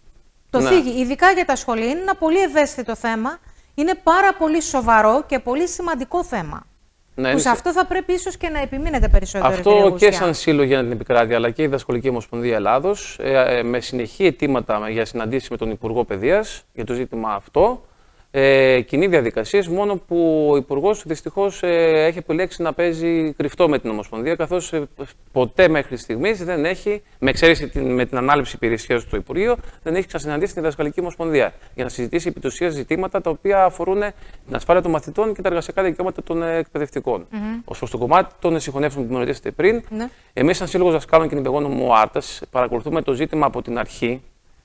Το θίγει, ειδικά για τα σχολεία. Είναι ένα πολύ ευαίσθητο θέμα, είναι πάρα πολύ σοβαρό και πολύ σημαντικό θέμα. Ναι, που σε αυτό θα πρέπει ίσως και να επιμείνετε περισσότερο. Αυτό και σαν σύλλογο για την επικράτεια, αλλά και η Διδασκαλική Ομοσπονδία Ελλάδος, με συνεχή αιτήματα για συναντήσεις με τον Υπουργό Παιδείας για το ζήτημα αυτό. Κοινή διαδικασίες, μόνο που ο Υπουργός δυστυχώς έχει επιλέξει να παίζει κρυφτό με την Ομοσπονδία, καθώς ποτέ μέχρι στιγμής δεν έχει, με εξαίρεση με την ανάληψη υπηρεσίας του Υπουργείου, δεν έχει ξανασυναντήσει την Διδασκαλική Ομοσπονδία για να συζητήσει επί της ουσίας ζητήματα τα οποία αφορούν την ασφάλεια των μαθητών και τα εργασιακά δικαιώματα των εκπαιδευτικών. Ως προς το κομμάτι των συγχωνεύσεων που με ρωτήσατε πριν, εμείς, σαν Σύλλογος Δασκάλων και Νηπιαγών Νομού Άρτας, παρακολουθούμε το ζήτημα από την αρχή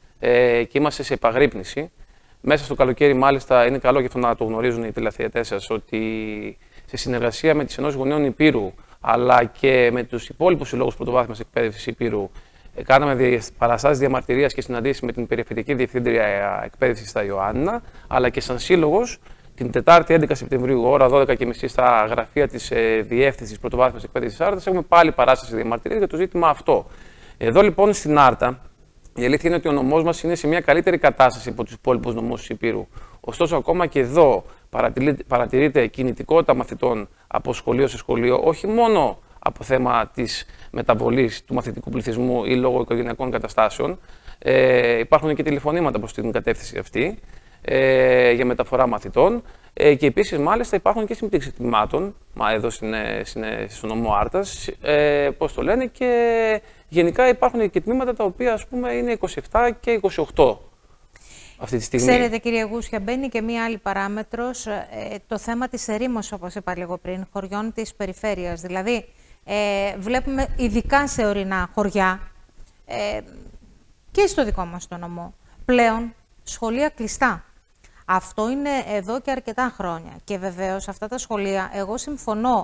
και είμαστε σε επαγρύπνηση. Μέσα στο καλοκαίρι, μάλιστα, είναι καλό και αυτό να το γνωρίζουν οι τηλεθεατές σας, ότι σε συνεργασία με τις Ενώσεις Γονέων Ηπείρου, αλλά και με τους υπόλοιπους συλλόγους πρωτοβάθμιας εκπαίδευσης Ηπείρου, κάναμε παραστάσεις διαμαρτυρίας και συναντήσεις με την Περιφερειακή Διευθύντρια Εκπαίδευσης στα Ιωάννηνα, αλλά και σαν σύλλογος την Τετάρτη 11 Σεπτεμβρίου, ώρα 12:30, στα γραφεία της Διεύθυνσης Πρωτοβάθμιας Εκπαίδευσης Άρτας, έχουμε πάλι παράσταση διαμαρτυρίας για το ζήτημα αυτό. Εδώ λοιπόν στην Άρτα, η αλήθεια είναι ότι ο νομός μας είναι σε μια καλύτερη κατάσταση από τους υπόλοιπους νομούς της Ηπείρου. Ωστόσο, ακόμα και εδώ παρατηρείται κινητικότητα μαθητών από σχολείο σε σχολείο, όχι μόνο από θέμα της μεταβολής του μαθητικού πληθυσμού ή λόγω οικογενειακών καταστάσεων. Υπάρχουν και τηλεφωνήματα προς την κατεύθυνση αυτή για μεταφορά μαθητών. Και επίσης, μάλιστα, υπάρχουν και συμπτύξεις τμήματων, εδώ στο νομό Άρτας, πώς το λένε, και γενικά υπάρχουν και τμήματα τα οποία, ας πούμε, είναι 27 και 28 αυτή τη στιγμή. Ξέρετε, κύριε Γούσια, μπαίνει και μία άλλη παράμετρος, το θέμα της ερήμωσης, όπως είπα λίγο πριν, χωριών της περιφέρειας. Δηλαδή, βλέπουμε ειδικά σε ορεινά χωριά και στο δικό μας το νομό, πλέον σχολεία κλειστά. Αυτό είναι εδώ και αρκετά χρόνια. Και βεβαίως αυτά τα σχολεία, εγώ συμφωνώ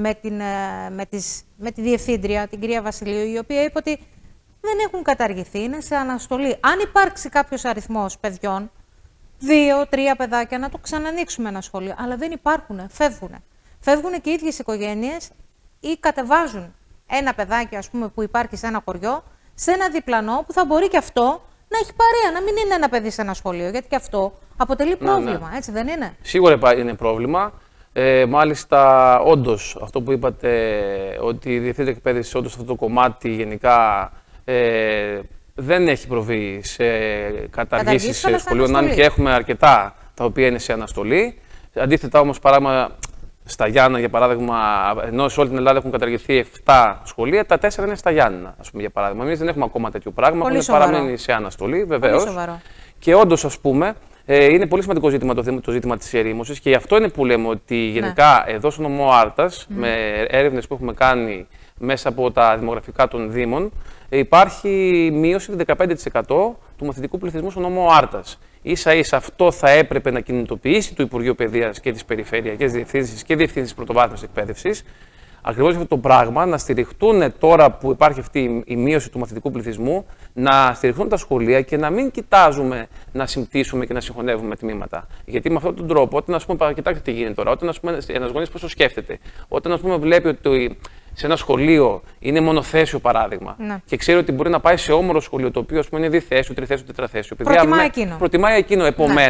με τη Διευθύντρια, την κυρία Βασιλείου, η οποία είπε ότι δεν έχουν καταργηθεί, είναι σε αναστολή. Αν υπάρξει κάποιος αριθμός παιδιών, 2-3 παιδάκια, να το ξανανοίξουμε ένα σχολείο. Αλλά δεν υπάρχουν, φεύγουν. Φεύγουν και οι ίδιες οικογένειες ή κατεβάζουν ένα παιδάκι, ας πούμε, που υπάρχει σε ένα χωριό, σε ένα διπλανό που θα μπορεί και αυτό να έχει παρέα, να μην είναι ένα παιδί σε ένα σχολείο. Γιατί και αυτό αποτελεί πρόβλημα, έτσι δεν είναι? Σίγουρα είναι πρόβλημα. Μάλιστα, όντως, αυτό που είπατε, ότι η Διευθύντρια Εκπαίδευσης όντως αυτό το κομμάτι γενικά δεν έχει προβεί σε καταργήσεις σχολείων, αν και έχουμε αρκετά τα οποία είναι σε αναστολή. Αντίθετα, όμως, παράδειγμα, στα Γιάννα, για παράδειγμα, ενώ σε όλη την Ελλάδα έχουν καταργηθεί 7 σχολεία, τα 4 είναι στα Γιάννα, ας πούμε, για παράδειγμα. Εμείς δεν έχουμε ακόμα τέτοιο πράγμα, έχουμε παραμείνει σε αναστολή, βεβαίως. Και όντως, ας πούμε, είναι πολύ σημαντικό ζήτημα το ζήτημα της ερήμωσης, και γι' αυτό είναι που λέμε ότι γενικά εδώ στο νομό Άρτας, με έρευνες που έχουμε κάνει μέσα από τα δημογραφικά των Δήμων, υπάρχει μείωση 15% του μαθητικού πληθυσμού στο νομό Άρτας. Ίσα-ίσα αυτό θα έπρεπε να κινητοποιήσει το Υπουργείο Παιδείας και τις Περιφερειακές Διευθύνσεις και Διευθύνσεις Πρωτοβάθμιας Εκπαίδευσης. Ακριβώς αυτό το πράγμα, να στηριχτούν τώρα που υπάρχει αυτή η μείωση του μαθητικού πληθυσμού, να στηριχτούν τα σχολεία και να μην κοιτάζουμε να συμπτύσσουμε και να συγχωνεύουμε τμήματα. Γιατί με αυτόν τον τρόπο, όταν, ας πούμε, κοιτάξτε τι γίνεται τώρα, όταν, ας πούμε, ένας γονιός πώς το σκέφτεται, όταν, ας πούμε, βλέπει ότι σε ένα σχολείο είναι μονοθέσιο παράδειγμα και ξέρει ότι μπορεί να πάει σε όμορο σχολείο το οποίο, ας πούμε, είναι διθέσιο, τριθέσιο, τετραθέσιο. Προτιμάει εκείνο. Επομένως,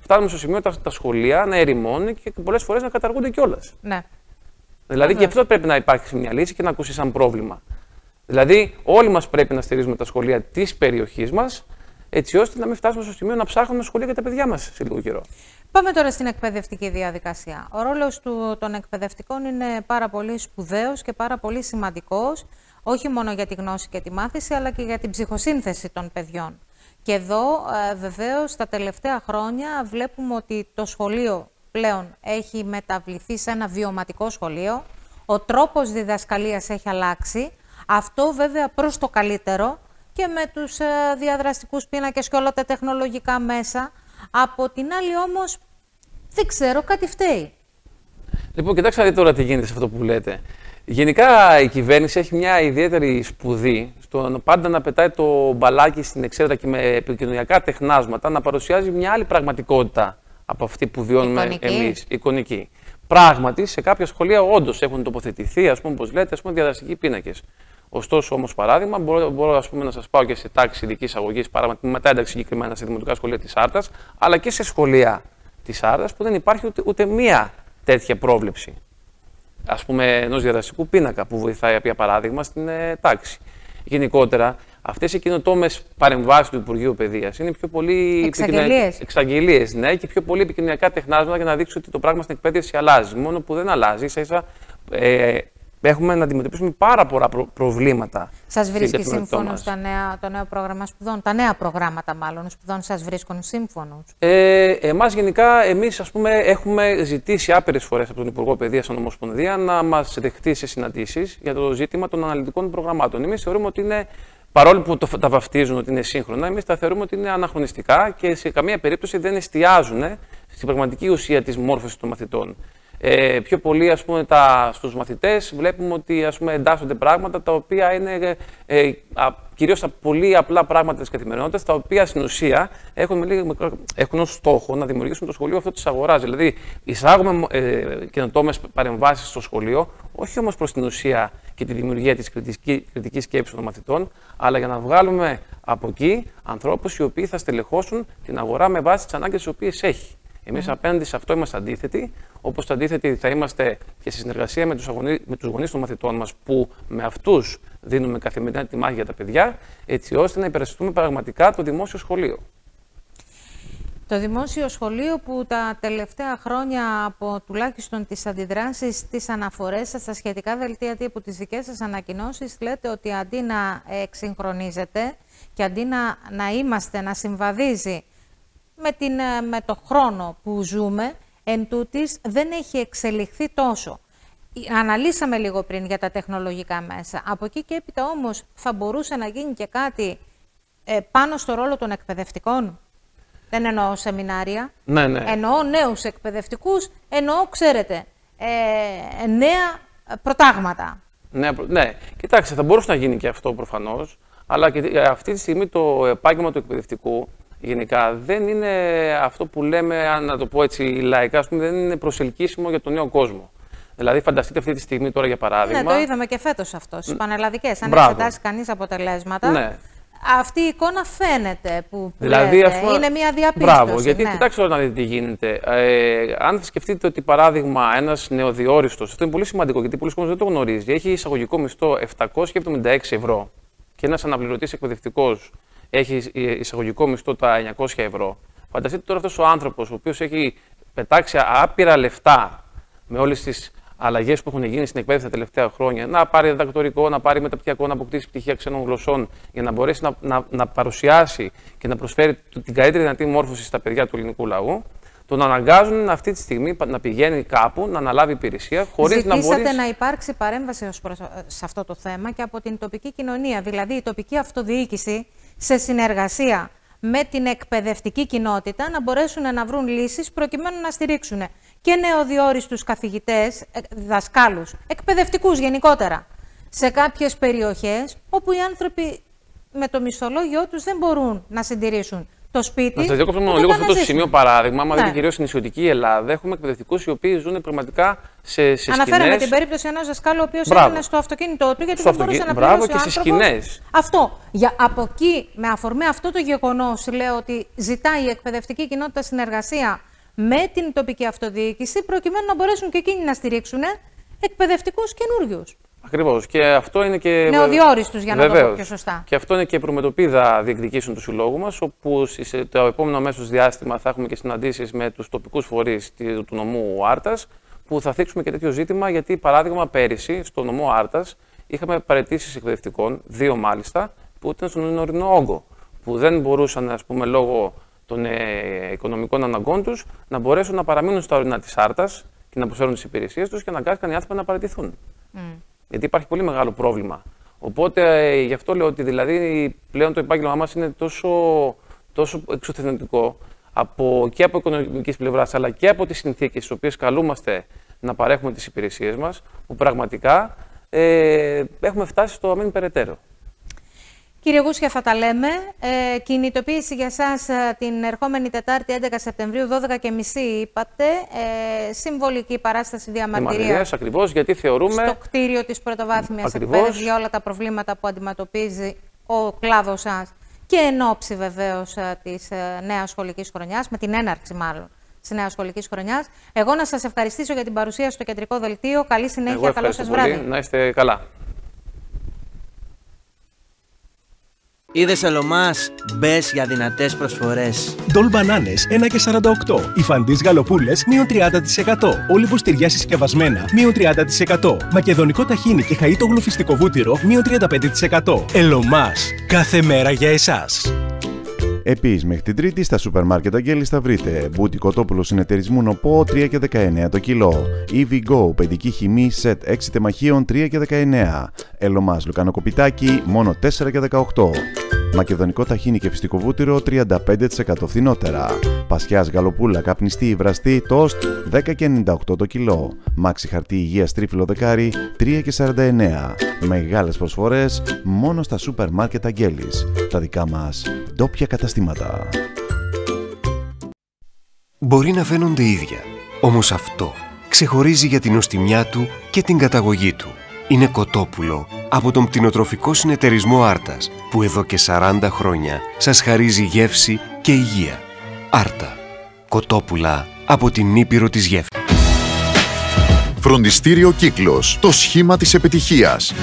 φτάνουμε στο σημείο τα σχολεία να ερημώνουν και πολλές φορές να καταργούνται κιόλας. Ναι. Δηλαδή και αυτό πρέπει να υπάρξει μια λύση και να ακούσει σαν πρόβλημα. Δηλαδή, όλοι μας πρέπει να στηρίζουμε τα σχολεία της περιοχής μας, έτσι ώστε να μην φτάσουμε στο σημείο να ψάχνουμε σχολεία για τα παιδιά μας σε λίγο καιρό. Πάμε τώρα στην εκπαιδευτική διαδικασία. Ο ρόλος των εκπαιδευτικών είναι πάρα πολύ σπουδαίος και πάρα πολύ σημαντικός, όχι μόνο για τη γνώση και τη μάθηση, αλλά και για την ψυχοσύνθεση των παιδιών. Και εδώ, βεβαίως, τα τελευταία χρόνια βλέπουμε ότι το σχολείο πλέον έχει μεταβληθεί σε ένα βιωματικό σχολείο. Ο τρόπος διδασκαλίας έχει αλλάξει. Αυτό βέβαια προς το καλύτερο και με τους διαδραστικούς πίνακες και όλα τα τεχνολογικά μέσα. Από την άλλη όμως, δεν ξέρω, κάτι φταίει. Λοιπόν, κοιτάξτε τώρα τι γίνεται σε αυτό που λέτε. Γενικά η κυβέρνηση έχει μια ιδιαίτερη σπουδή στο πάντα να πετάει το μπαλάκι στην εξέδρα και με επικοινωνιακά τεχνάσματα να παρουσιάζει μια άλλη πραγματικότητα από αυτή που βιώνουμε εμείς, εικονική. Πράγματι, σε κάποια σχολεία όντως έχουν τοποθετηθεί, ας πούμε, όπως λέτε, διαδραστικοί πίνακες. Ωστόσο, όμως, παράδειγμα, μπορώ ας πούμε, να σας πάω και σε τάξη ειδικής αγωγής, μετά ένταξη συγκεκριμένα σε δημοτικά σχολεία της Άρτας, αλλά και σε σχολεία της Άρτας που δεν υπάρχει ούτε μία τέτοια πρόβλεψη. Ας πούμε, ενός διαδραστικού πίνακα που βοηθάει, για παράδειγμα, στην τάξη. Γενικότερα, αυτές οι καινοτόμες παρεμβάσεις του Υπουργείου Παιδείας είναι πιο πολύ εξαγγελίες, ναι, και πιο πολύ επικοινωνιακά τεχνάσματα για να δείξουν ότι το πράγμα στην εκπαίδευση αλλάζει. Μόνο που δεν αλλάζει, ίσα-ίσα έχουμε να αντιμετωπίσουμε πάρα πολλά προβλήματα. Σας βρίσκει σύμφωνο το νέο πρόγραμμα σπουδών, τα νέα προγράμματα μάλλον σπουδών σας βρίσκουν σύμφωνος? Εμάς γενικά, εμείς ας πούμε έχουμε ζητήσει άπειρες φορές από τον Υπουργό Παιδείας σαν Ομοσπονδία να μας δεχτεί σε συναντήσεις για το ζήτημα των αναλυτικών προγραμμάτων. Εμείς θεωρούμε ότι είναι, παρόλο που τα βαφτίζουν ότι είναι σύγχρονα, εμείς τα θεωρούμε ότι είναι αναχρονιστικά και σε καμία περίπτωση δεν εστιάζουν στην πραγματική ουσία της μόρφωσης των μαθητών. Πιο πολύ, ας πούμε, στους μαθητές βλέπουμε ότι, ας πούμε, εντάσσονται πράγματα τα οποία είναι κυρίως τα πολύ απλά πράγματα της καθημερινότητας, τα οποία στην ουσία έχουν ως στόχο να δημιουργήσουν το σχολείο αυτό της αγοράς. Δηλαδή, εισάγουμε καινοτόμες παρεμβάσεις στο σχολείο, όχι όμως προς την ουσία και τη δημιουργία της κριτικής σκέψης των μαθητών, αλλά για να βγάλουμε από εκεί ανθρώπους οι οποίοι θα στελεχώσουν την αγορά με βάση τις ανάγκες τις οποίες έχει. Εμείς απέναντι σε αυτό είμαστε αντίθετοι, όπως αντίθετοι θα είμαστε και στη συνεργασία με τους γονείς των μαθητών μας, που με αυτούς δίνουμε καθημερινά τη μάχη για τα παιδιά, έτσι ώστε να υπερασπιστούμε πραγματικά το δημόσιο σχολείο. Το δημόσιο σχολείο που τα τελευταία χρόνια, από τουλάχιστον τις αντιδράσεις, τις αναφορές σας στα σχετικά δελτία τύπου, τις δικές σας ανακοινώσεις, λέτε ότι αντί να εξυγχρονίζεται και αντί να συμβαδίζει με το χρόνο που ζούμε, εν τούτης δεν έχει εξελιχθεί τόσο. Αναλύσαμε λίγο πριν για τα τεχνολογικά μέσα. Από εκεί και έπειτα όμως θα μπορούσε να γίνει και κάτι πάνω στο ρόλο των εκπαιδευτικών. Δεν εννοώ σεμινάρια, ναι. Εννοώ νέους εκπαιδευτικούς, εννοώ, ξέρετε, νέα προτάγματα. Ναι, κοιτάξτε, θα μπορούσε να γίνει και αυτό προφανώς, αλλά και αυτή τη στιγμή το επάγγελμα του εκπαιδευτικού γενικά δεν είναι αυτό που λέμε, να το πω έτσι λαϊκά, ας πούμε, δεν είναι προσελκύσιμο για τον νέο κόσμο. Δηλαδή, φανταστείτε αυτή τη στιγμή τώρα, για παράδειγμα. Ναι, το είδαμε και φέτος αυτό στις πανελλαδικές. Αν εξετάσει κανείς αποτελέσματα, ναι, αυτή η εικόνα φαίνεται που δηλαδή, λέτε. Είναι μια διαπίστωση. Μπράβο, γιατί κοιτάξτε τώρα να δείτε τι γίνεται. Αν σκεφτείτε ότι, παράδειγμα, ένας νεοδιόριστος, αυτό είναι πολύ σημαντικό γιατί πολλοί κόσμοι δεν το γνωρίζει, έχει εισαγωγικό μισθό 776 ευρώ και ένας αναπληρωτής εκπαιδευτικός έχει εισαγωγικό μισθό τα 900 ευρώ. Φανταστείτε τώρα αυτός ο άνθρωπος, ο οποίος έχει πετάξει άπειρα λεφτά με όλες τις αλλαγές που έχουν γίνει στην εκπαίδευση τα τελευταία χρόνια, να πάρει διδακτορικό, να πάρει μεταπτυχιακό, να αποκτήσει πτυχία ξένων γλωσσών, για να μπορέσει να παρουσιάσει και να προσφέρει την καλύτερη δυνατή μόρφωση στα παιδιά του ελληνικού λαού, τον αναγκάζουν αυτή τη στιγμή να πηγαίνει κάπου, να αναλάβει υπηρεσία, χωρίς να μπορεί. Ζητήσατε να υπάρξει παρέμβαση σε αυτό το θέμα και από την τοπική κοινωνία, δηλαδή η τοπική αυτοδιοίκηση, σε συνεργασία με την εκπαιδευτική κοινότητα, να μπορέσουν να βρουν λύσεις προκειμένου να στηρίξουν και νεοδιόριστους καθηγητές, δασκάλους, εκπαιδευτικούς γενικότερα, σε κάποιες περιοχές όπου οι άνθρωποι με το μισθολόγιο τους δεν μπορούν να συντηρήσουν το σπίτι. Να σας διακόψω λίγο αυτό το σημείο παράδειγμα. Άμα δείτε κυρίως στην νησιωτική Ελλάδα, έχουμε εκπαιδευτικούς οι οποίοι ζουν πραγματικά σε σκηνές. Αναφέραμε την περίπτωση ενός δασκάλου ο οποίος έμεινε στο αυτοκίνητό του γιατί δεν μπορούσε να πληρώσει και στις σκηνές. Αυτό. Από εκεί, με αφορμή αυτό το γεγονός, λέω ότι ζητάει η εκπαιδευτική κοινότητα συνεργασία με την τοπική αυτοδιοίκηση, προκειμένου να μπορέσουν και εκείνοι να στηρίξουν εκπαιδευτικούς καινούριους. Ακριβώς. Και αυτό είναι και. Νεοδιόριστους, για να το πω πιο σωστά. Και αυτό είναι και η προμετωπίδα διεκδικήσεων του Συλλόγου μας, όπου το επόμενο αμέσως διάστημα θα έχουμε και συναντήσεις με τους τοπικούς φορείς του νομού Άρτας, που θα θίξουμε και τέτοιο ζήτημα, γιατί παράδειγμα πέρυσι στο νομό Άρτας είχαμε παραιτήσεις εκπαιδευτικών, 2 μάλιστα, που ήταν στον ορεινό όγκο, που δεν μπορούσαν, ας πούμε, λόγω των οικονομικών αναγκών τους, να μπορέσουν να παραμείνουν στα ορεινά της Άρτας και να προσφέρουν τις υπηρεσίες τους και αναγκάστηκαν οι άνθρωποι να παραιτηθούν. Γιατί υπάρχει πολύ μεγάλο πρόβλημα. Οπότε γι' αυτό λέω ότι δηλαδή πλέον το επάγγελμά μας είναι τόσο εξωθενωτικό και από οικονομικής πλευράς, αλλά και από τις συνθήκες στις οποίες καλούμαστε να παρέχουμε τις υπηρεσίες μας, που πραγματικά έχουμε φτάσει στο αμήν περαιτέρω. Κύριε Γούσια, θα τα λέμε. Κινητοποίηση για σας την ερχόμενη Τετάρτη 11 Σεπτεμβρίου, 12:30 είπατε. Συμβολική παράσταση διαμαρτυρίας. Ακριβώς, γιατί θεωρούμε. Στο κτίριο της πρωτοβάθμιας εκπαίδευσης για όλα τα προβλήματα που αντιμετωπίζει ο κλάδος σας και εν ώψη βεβαίως της νέας σχολικής χρονιάς, με την έναρξη μάλλον της νέας σχολικής χρονιάς. Εγώ να σας ευχαριστήσω για την παρουσία στο κεντρικό δελτίο. Καλή συνέχεια, καλό σας βράδυ. Να είστε καλά. Είδες Ελωμάς, μπες για δυνατές προσφορές. Ντολ μπανάνες 1,48. Υφαντής γαλοπούλες μείον 30%. Όλη υποστηριά συσκευασμένα μείον 30%. Μακεδονικό ταχίνι και χαΐτο γλουφιστικό βούτυρο μείον 35%. Ελωμάς, κάθε μέρα για εσάς. Επίσης, μέχρι την Τρίτη στα σούπερ μάρκετ Αγγέλης θα βρείτε μπούτι κοτόπουλο συνεταιρισμού Νοπό 3,19 το κιλό. EV Go παιδική χυμή σετ 6 τεμαχίων 3,19. Ελωμάς λουκανοκοπιτάκι μόνο 4,18. Μακεδονικό ταχίνι και φυστικό βούτυρο 35% φθηνότερα. Πασιάς γαλοπούλα καπνιστή βραστή τόστ 10,98 το κιλό. Μάξι χαρτί υγείας τρίφυλλο δεκάρι 3,49. Μεγάλες προσφορές μόνο στα σούπερ μάρκετ Αγγέλης. Τα δικά μας ντόπια καταστήματα. Μπορεί να φαίνονται ίδια, όμως αυτό ξεχωρίζει για την νοστιμιά του και την καταγωγή του. Είναι κοτόπουλο από τον πτηνοτροφικό συνεταιρισμό Άρτας, που εδώ και 40 χρόνια σας χαρίζει γεύση και υγεία. Άρτα. Κοτόπουλα από την Ήπειρο της γεύσης. Φροντιστήριο Κύκλος. Το σχήμα της επιτυχίας.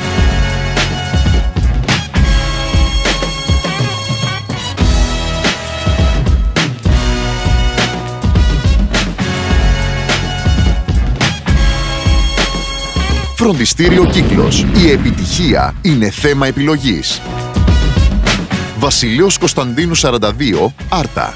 Φροντιστήριο Κύκλος. Η επιτυχία είναι θέμα επιλογής. Βασιλείος Κωνσταντίνου 42, Άρτα.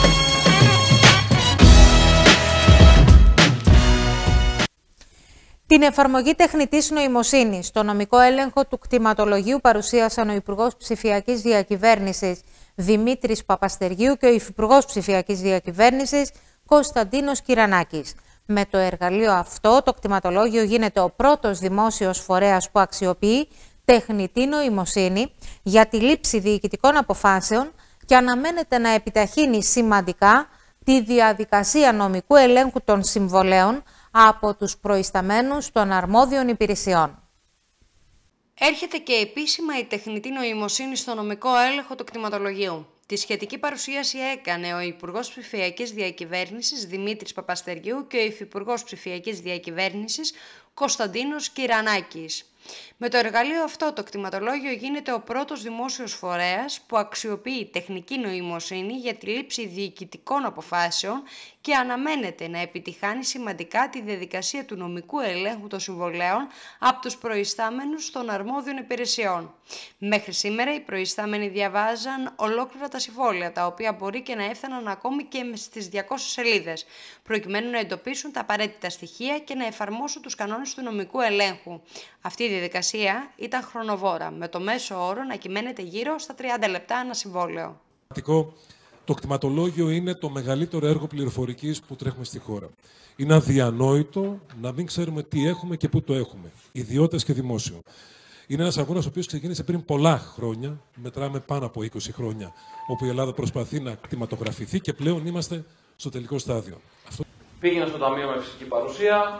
Την εφαρμογή τεχνητής νοημοσύνης στο νομικό έλεγχο του κτηματολογίου παρουσίασαν ο Υπουργός Ψηφιακής Διακυβέρνησης Δημήτρης Παπαστεργίου και ο Υφυπουργός Ψηφιακής Διακυβέρνησης Κωνσταντίνος Κυρανάκης. Με το εργαλείο αυτό, το κτηματολόγιο γίνεται ο πρώτος δημόσιος φορέας που αξιοποιεί τεχνητή νοημοσύνη για τη λήψη διοικητικών αποφάσεων και αναμένεται να επιταχύνει σημαντικά τη διαδικασία νομικού ελέγχου των συμβολέων από τους προϊσταμένους των αρμόδιων υπηρεσιών. Έρχεται και επίσημα η τεχνητή νοημοσύνη στο νομικό έλεγχο του κτηματολογίου. Τη σχετική παρουσίαση έκανε ο Υπουργός Ψηφιακής Διακυβέρνησης Δημήτρης Παπαστεργίου και ο Υφυπουργός Ψηφιακής Διακυβέρνησης Κωνσταντίνος Κυρανάκης. Με το εργαλείο αυτό το κτηματολόγιο γίνεται ο πρώτος δημόσιος φορέας που αξιοποιεί τεχνική νοημοσύνη για τη λήψη διοικητικών αποφάσεων και αναμένεται να επιτυχάνει σημαντικά τη διαδικασία του νομικού ελέγχου των συμβολέων από τους προϊστάμενους των αρμόδιων υπηρεσιών. Μέχρι σήμερα οι προϊστάμενοι διαβάζαν ολόκληρα τα συμβόλαια, τα οποία μπορεί και να έφταναν ακόμη και στις 200 σελίδες, προκειμένου να εντοπίσουν τα απαραίτητα στοιχεία και να εφαρμόσουν τους κανόνες του νομικού ελέγχου. Αυτή η διαδικασία ήταν χρονοβόρα, με το μέσο όρο να κυμαίνεται γύρω στα 30 λεπτά ένα συμβόλαιο. Το κτηματολόγιο είναι το μεγαλύτερο έργο πληροφορικής που τρέχουμε στη χώρα. Είναι αδιανόητο να μην ξέρουμε τι έχουμε και πού το έχουμε, ιδιώτες και δημόσιο. Είναι ένας αγώνας ο οποίος ξεκίνησε πριν πολλά χρόνια, μετράμε πάνω από 20 χρόνια, όπου η Ελλάδα προσπαθεί να κτηματογραφηθεί και πλέον είμαστε στο τελικό στάδιο. Πήγαινε στο ταμείο με φυσική παρουσία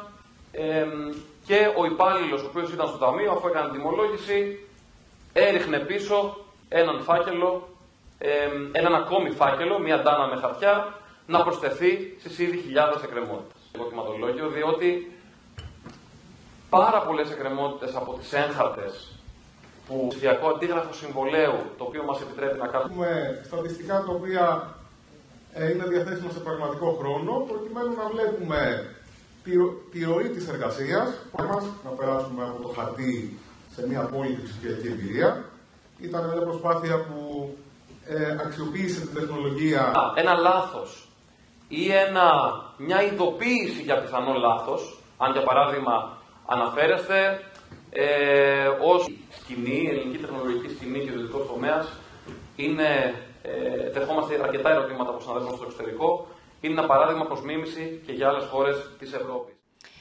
και ο υπάλληλος ο οποίος ήταν στο ταμείο, αφού έκανε τιμολόγηση, έριχνε πίσω έναν φάκελο, έναν ακόμη φάκελο, μία ντάνα με χαρτιά, να προσθεθεί στις ήδη χιλιάδες εκκρεμότητες. Το κτηματολόγιο, διότι πάρα πολλές εκκρεμότητες από τις έγχαρτες που ψηφιακό αντίγραφο συμβολέου, το οποίο μας επιτρέπει να κάνουμε. Έχουμε στατιστικά τα οποία είναι διαθέσιμα σε πραγματικό χρόνο, προκειμένου να βλέπουμε τη ροή της εργασίας, να περάσουμε από το χαρτί σε μια απόλυτη ψηφιακή εμπειρία. Ήταν μια προσπάθεια που αξιοποίησε την τεχνολογία. Ένα λάθος ή μια ειδοποίηση για πιθανό λάθος, αν για παράδειγμα αναφέρεστε ως σκηνή, η ελληνική τεχνολογική σκηνή και ο ιδιωτικός τομέας, δεχόμαστε αρκετά ερωτήματα από συναδέλφους στο εξωτερικό, είναι ένα παράδειγμα προς μίμηση και για άλλες χώρες της Ευρώπης.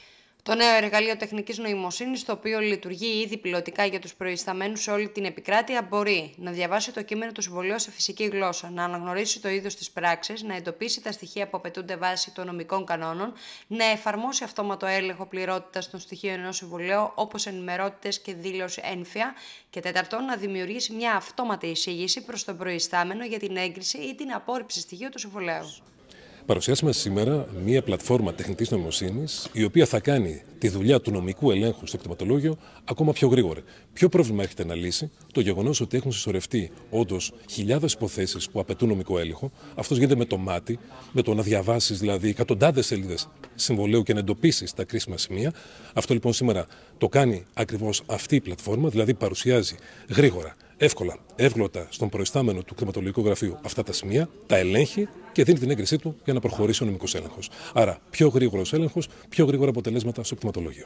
Το νέο εργαλείο τεχνικής νοημοσύνης, το οποίο λειτουργεί ήδη πιλωτικά για τους προϊσταμένους σε όλη την επικράτεια, μπορεί να διαβάσει το κείμενο του συμβολέου σε φυσική γλώσσα, να αναγνωρίσει το είδος της πράξης, να εντοπίσει τα στοιχεία που απαιτούνται βάσει των νομικών κανόνων, να εφαρμόσει αυτόματο έλεγχο πληρότητας των στοιχείων ενός συμβολέου, όπως ενημερότητες και δήλωση ένφια, και τέταρτον, να δημιουργήσει μια αυτόματη εισήγηση προς τον προϊστάμενο για την έγκριση ή την απόρριψη στοιχείου του συμβολέου. Παρουσιάσαμε σήμερα μία πλατφόρμα τεχνητής νοημοσύνης, η οποία θα κάνει τη δουλειά του νομικού ελέγχου στο κτηματολόγιο ακόμα πιο γρήγορα. Ποιο πρόβλημα έχετε να λύσει? Το γεγονός ότι έχουν συσσωρευτεί όντως χιλιάδες υποθέσεις που απαιτούν νομικό έλεγχο. Αυτός γίνεται με το μάτι, με το να διαβάσεις δηλαδή εκατοντάδες σελίδες συμβολέου και να εντοπίσεις τα κρίσιμα σημεία. Αυτό λοιπόν σήμερα το κάνει ακριβώς αυτή η πλατφόρμα, δηλαδή παρουσιάζει γρήγορα, εύκολα, εύγλωτα στον προϊστάμενο του κτηματολογικού γραφείου αυτά τα σημεία, τα ελέγχει και δίνει την έγκρισή του για να προχωρήσει ο νομικός έλεγχος. Άρα, πιο γρήγορος έλεγχος, πιο γρήγορα αποτελέσματα στο κτηματολόγιο.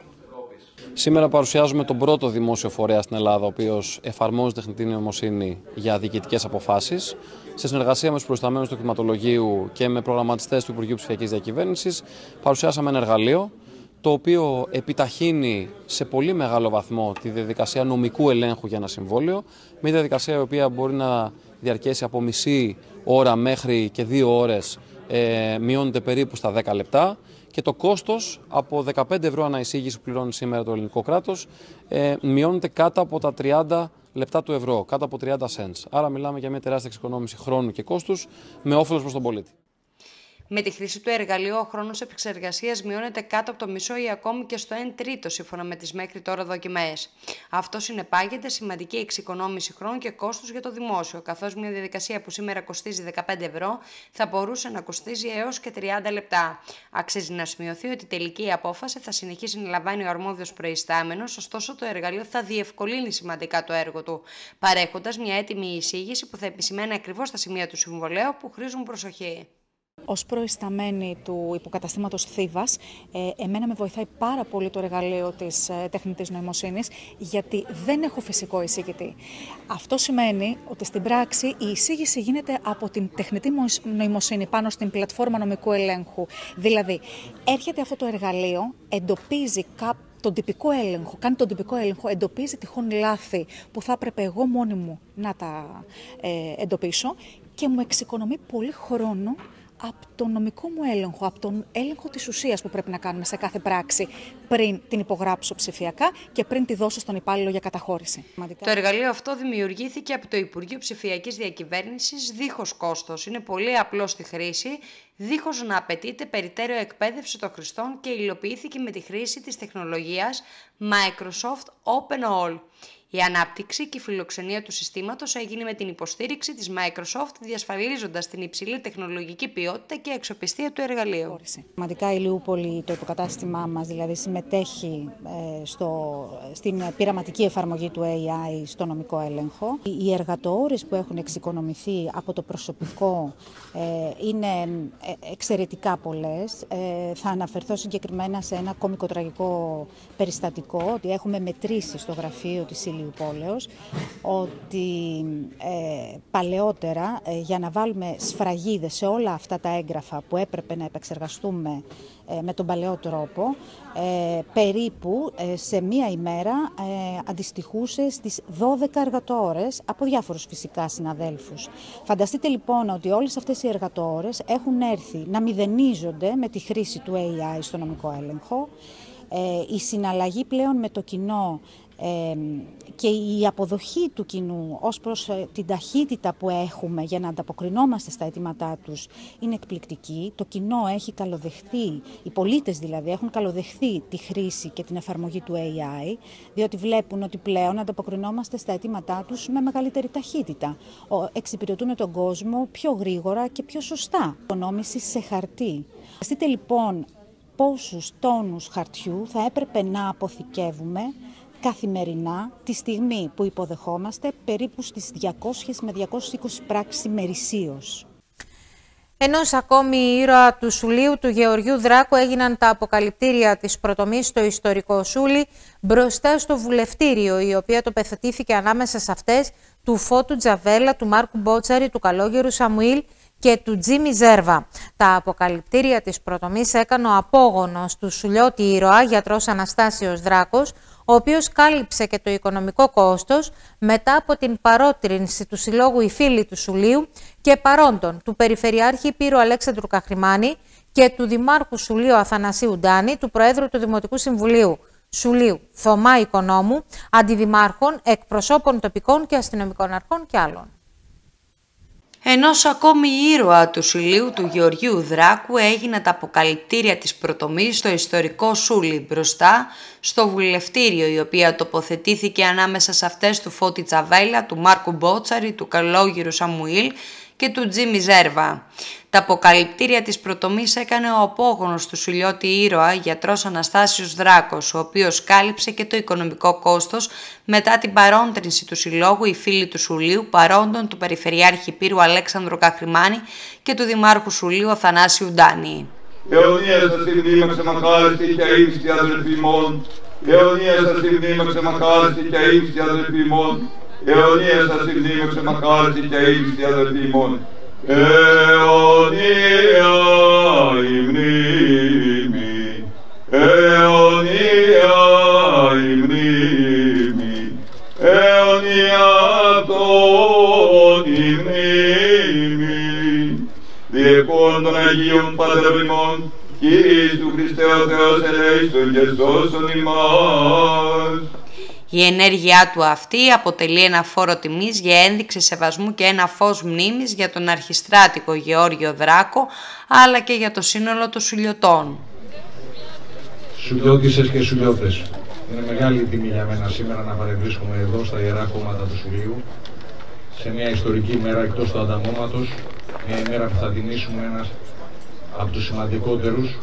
Σήμερα παρουσιάζουμε τον πρώτο δημόσιο φορέα στην Ελλάδα, ο οποίος εφαρμόζει τεχνητή νοημοσύνη για διοικητικές αποφάσεις. Σε συνεργασία με τους προϊσταμένους του κτηματολογίου και με προγραμματιστές του Υπουργείου Ψηφιακής Διακυβέρνησης, παρουσιάσαμε ένα εργαλείο το οποίο επιταχύνει σε πολύ μεγάλο βαθμό τη διαδικασία νομικού ελέγχου για ένα συμβόλαιο, μια διαδικασία η οποία μπορεί να διαρκέσει από μισή ώρα μέχρι και 2 ώρες, μειώνεται περίπου στα 10 λεπτά και το κόστος από 15 ευρώ ανά εισήγηση που πληρώνει σήμερα το ελληνικό κράτος μειώνεται κάτω από τα 30 λεπτά του ευρώ, κάτω από 30 cents. Άρα μιλάμε για μια τεράστια εξοικονόμηση χρόνου και κόστους με όφελος προς τον πολίτη. Με τη χρήση του εργαλείου, ο χρόνος επεξεργασίας μειώνεται κάτω από το μισό ή ακόμη και στο 1/3 σύμφωνα με τις μέχρι τώρα δοκιμές. Αυτό συνεπάγεται σημαντική εξοικονόμηση χρόνου και κόστους για το δημόσιο, καθώς μια διαδικασία που σήμερα κοστίζει 15 ευρώ θα μπορούσε να κοστίζει έως και 30 λεπτά. Αξίζει να σημειωθεί ότι η τελική απόφαση θα συνεχίσει να λαμβάνει ο αρμόδιος προϊστάμενος, ωστόσο το εργαλείο θα διευκολύνει σημαντικά το έργο του, παρέχοντας μια έτοιμη εισήγηση που θα επισημαίνει ακριβώς τα σημεία του συμβολέου που χρήζουν προσοχή. Ως προϊσταμένη του υποκαταστήματος Θήβας, εμένα με βοηθάει πάρα πολύ το εργαλείο της τεχνητής νοημοσύνης, γιατί δεν έχω φυσικό εισηγητή. Αυτό σημαίνει ότι στην πράξη η εισήγηση γίνεται από την τεχνητή νοημοσύνη πάνω στην πλατφόρμα νομικού ελέγχου. Δηλαδή, έρχεται αυτό το εργαλείο, εντοπίζει τον τυπικό έλεγχο, κάνει τον τυπικό έλεγχο, εντοπίζει τυχόν λάθη που θα έπρεπε εγώ μόνη μου να τα εντοπίσω και μου εξοικονομεί πολύ χρόνο από τον νομικό μου έλεγχο, από τον έλεγχο της ουσίας που πρέπει να κάνουμε σε κάθε πράξη πριν την υπογράψω ψηφιακά και πριν τη δώσω στον υπάλληλο για καταχώρηση. Το εργαλείο αυτό δημιουργήθηκε από το Υπουργείο Ψηφιακής Διακυβέρνησης δίχως κόστος. Είναι πολύ απλό στη χρήση, δίχως να απαιτείται περιττέρω εκπαίδευση των χρηστών και υλοποιήθηκε με τη χρήση της τεχνολογίας Microsoft OpenAll. Η ανάπτυξη και η φιλοξενία του συστήματος έγινε με την υποστήριξη της Microsoft, διασφαλίζοντας την υψηλή τεχνολογική ποιότητα και αξιοπιστία του εργαλείου. Πραγματικά η Λιούπολη, το υποκατάστημά μας, δηλαδή συμμετέχει στην πειραματική εφαρμογή του AI στο νομικό έλεγχο. Οι εργατοώρες που έχουν εξοικονομηθεί από το προσωπικό είναι εξαιρετικά πολλές. Θα αναφερθώ συγκεκριμένα σε ένα κωμικοτραγικό περιστατικό, ότι έχουμε μετρήσει στο γραφείο της Αγίου Πόλεως, ότι παλαιότερα για να βάλουμε σφραγίδες σε όλα αυτά τα έγγραφα που έπρεπε να επεξεργαστούμε με τον παλαιό τρόπο, περίπου σε μία ημέρα αντιστοιχούσε στις 12 εργατόρες από διάφορους φυσικά συναδέλφους. Φανταστείτε λοιπόν ότι όλες αυτές οι εργατόρες έχουν έρθει να μηδενίζονται με τη χρήση του AI στο νομικό έλεγχο. Η συναλλαγή πλέον με το κοινό και η αποδοχή του κοινού ως προς την ταχύτητα που έχουμε για να ανταποκρινόμαστε στα αιτήματά τους είναι εκπληκτική. Το κοινό έχει καλοδεχθεί, οι πολίτες δηλαδή έχουν καλοδεχθεί τη χρήση και την εφαρμογή του AI, διότι βλέπουν ότι πλέον ανταποκρινόμαστε στα αιτήματά τους με μεγαλύτερη ταχύτητα. Εξυπηρετούμε τον κόσμο πιο γρήγορα και πιο σωστά. Οικονόμηση σε χαρτί. Φανταστείτε λοιπόν πόσους τόνους χαρτιού θα έπρεπε να αποθηκεύουμε καθημερινά τη στιγμή που υποδεχόμαστε περίπου στις 200 με 220 πράξεις ημερησίως. Ενός ακόμη ήρωα του Σουλείου, του Γεωργιού Δράκου, έγιναν τα αποκαλυπτήρια της προτομής στο ιστορικό Σούλι μπροστά στο βουλευτήριο, η οποία τοποθετήθηκε ανάμεσα σε αυτές του Φώτου Τζαβέλα, του Μάρκου Μπότσαρη, του Καλόγερου Σαμουήλ και του Τζίμι Ζέρβα. Τα αποκαλυπτήρια της προτομής έκανε ο απόγονος του Σουλιώτη ήρωα, γιατρός Αναστάσιος Δράκος, ο οποίος κάλυψε και το οικονομικό κόστος μετά από την παρότρινση του Συλλόγου «Οι Φίλοι του Σουλείου» και παρόντων του Περιφερειάρχη Υπήρου Αλέξανδρου Καχρημάνη και του Δημάρχου Σουλείου Αθανασίου Ντάνη, του Προέδρου του Δημοτικού Συμβουλίου Σουλείου Θωμά Οικονόμου, αντιδημάρχων, εκπροσώπων τοπικών και αστυνομικών αρχών και άλλων. Ενός ακόμη ήρωα του Σουλείου, του Γεωργίου Δράκου, έγιναν τα αποκαλυπτήρια της προτομής στο ιστορικό Σούλι μπροστά στο βουλευτήριο, η οποία τοποθετήθηκε ανάμεσα σε αυτές του Φώτη Τζαβέλα, του Μάρκου Μπότσαρη, του Καλόγερου Σαμουήλ και του Τζίμι Ζέρβα. Τα αποκαλυπτήρια της προτομής έκανε ο απόγονος του Σουλιώτη ήρωα, γιατρός Αναστάσιος Δράκος, ο οποίος κάλυψε και το οικονομικό κόστος μετά την παρότρινση του Συλλόγου «Οι Φίλοι του Σουλείου», παρόντων του Περιφερειάρχη Υπήρου Αλέξανδρου Καχρημάνη και του Δημάρχου Σουλείου Αθανάσιου Ντάνη. Αιωνίες σας η μνήμα ξεμαχάριστη και αείμστη αδελφοί μόν. Αιωνίες σας η μνήμα ξεμαχάριστη και αείμστη αδελφοί μόν. Αιωνίες σας η μνήμα ξεμαχάριστη και αείμστη αδελφοί μόν. Αιωνία η μνήμη, αιωνία η μνήμη, αιωνία αυτόν η μνήμη. Διεκόν των Αγίων Πατέρων ημών, Κύριε του Χριστέ ο Θεός ελέησον και σώσον ημάς. Η ενέργειά του αυτή αποτελεί ένα φόρο τιμής για ένδειξη σεβασμού και ένα φως μνήμης για τον αρχιστράτηγο Γεώργιο Δράκο, αλλά και για το σύνολο των Σουλιωτών. Σουλιώτισσες και Σουλιώτες, είναι μεγάλη τιμή για μένα σήμερα να παρευρίσκομαι εδώ στα Ιερά Χώματα του Σουλείου, σε μια ιστορική μέρα εκτός του ανταμώματος, μια ημέρα που θα τιμήσουμε ένας από τους σημαντικότερους,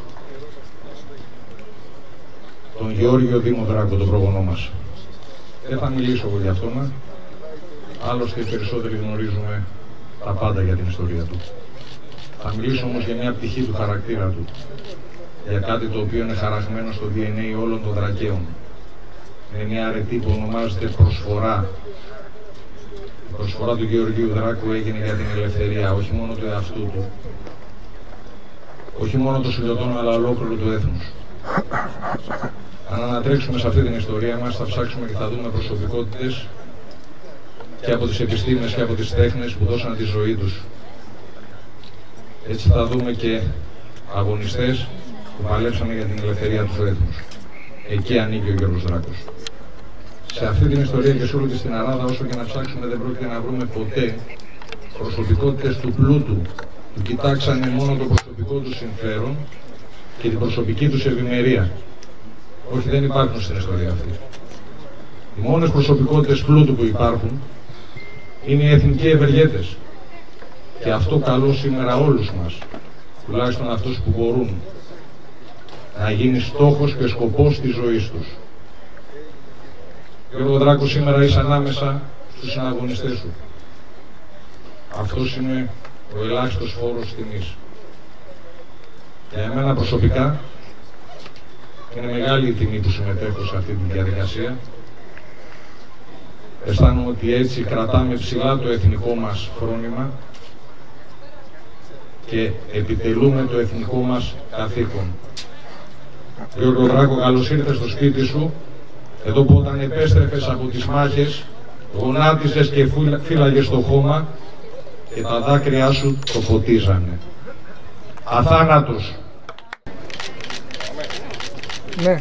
τον Γεώργιο Δήμο Δράκο, τον πρόγονό μας. Δεν θα μιλήσω εγώ για αυτόν, άλλωστε οι περισσότεροι γνωρίζουμε τα πάντα για την ιστορία του. Θα μιλήσω όμως για μια πτυχή του χαρακτήρα του, για κάτι το οποίο είναι χαραγμένο στο DNA όλων των Δρακαίων. Είναι μια αρετή που ονομάζεται προσφορά. Η προσφορά του Γεωργίου Δράκου έγινε για την ελευθερία, όχι μόνο του εαυτού του, όχι μόνο των Σουλιωτών, αλλά ολόκληρου του έθνους. Αν ανατρέξουμε σε αυτή την ιστορία μας, θα ψάξουμε και θα δούμε προσωπικότητες και από τις επιστήμες και από τις τέχνες που δώσαν τη ζωή τους. Έτσι θα δούμε και αγωνιστές που παλέψανε για την ελευθερία του έθνους. Εκεί ανήκει ο Γιώργος Δράκος. Σε αυτή την ιστορία και σε όλη την Ελλάδα, όσο και να ψάξουμε, δεν πρόκειται να βρούμε ποτέ προσωπικότητες του πλούτου που κοιτάξανε μόνο το προσωπικό του συμφέρον και την προσωπική τους ευημερία. Όχι, δεν υπάρχουν στην ιστορία αυτή. Οι μόνες προσωπικότητες πλούτου που υπάρχουν είναι οι εθνικοί ευεργέτες. Και αυτό καλώ σήμερα όλους μας, τουλάχιστον αυτούς που μπορούν, να γίνει στόχος και σκοπός της ζωής τους. Γιώργο Δράκο, σήμερα είσαι ανάμεσα στους συναγωνιστές σου. Αυτός είναι ο ελάχιστος φόρος τιμής. Για εμένα προσωπικά είναι μεγάλη η τιμή που συμμετέχω σε αυτή τη διαδικασία. Αισθάνομαι ότι έτσι κρατάμε ψηλά το εθνικό μας φρόνημα και επιτελούμε το εθνικό μας καθήκον. Γιώργο Δράκο, καλώς ήρθες στο σπίτι σου, εδώ που όταν επέστρεφες από τις μάχες γονάτισες και φύλαγες το χώμα και τα δάκρυά σου το φωτίζανε. Αθάνατος. Ναι.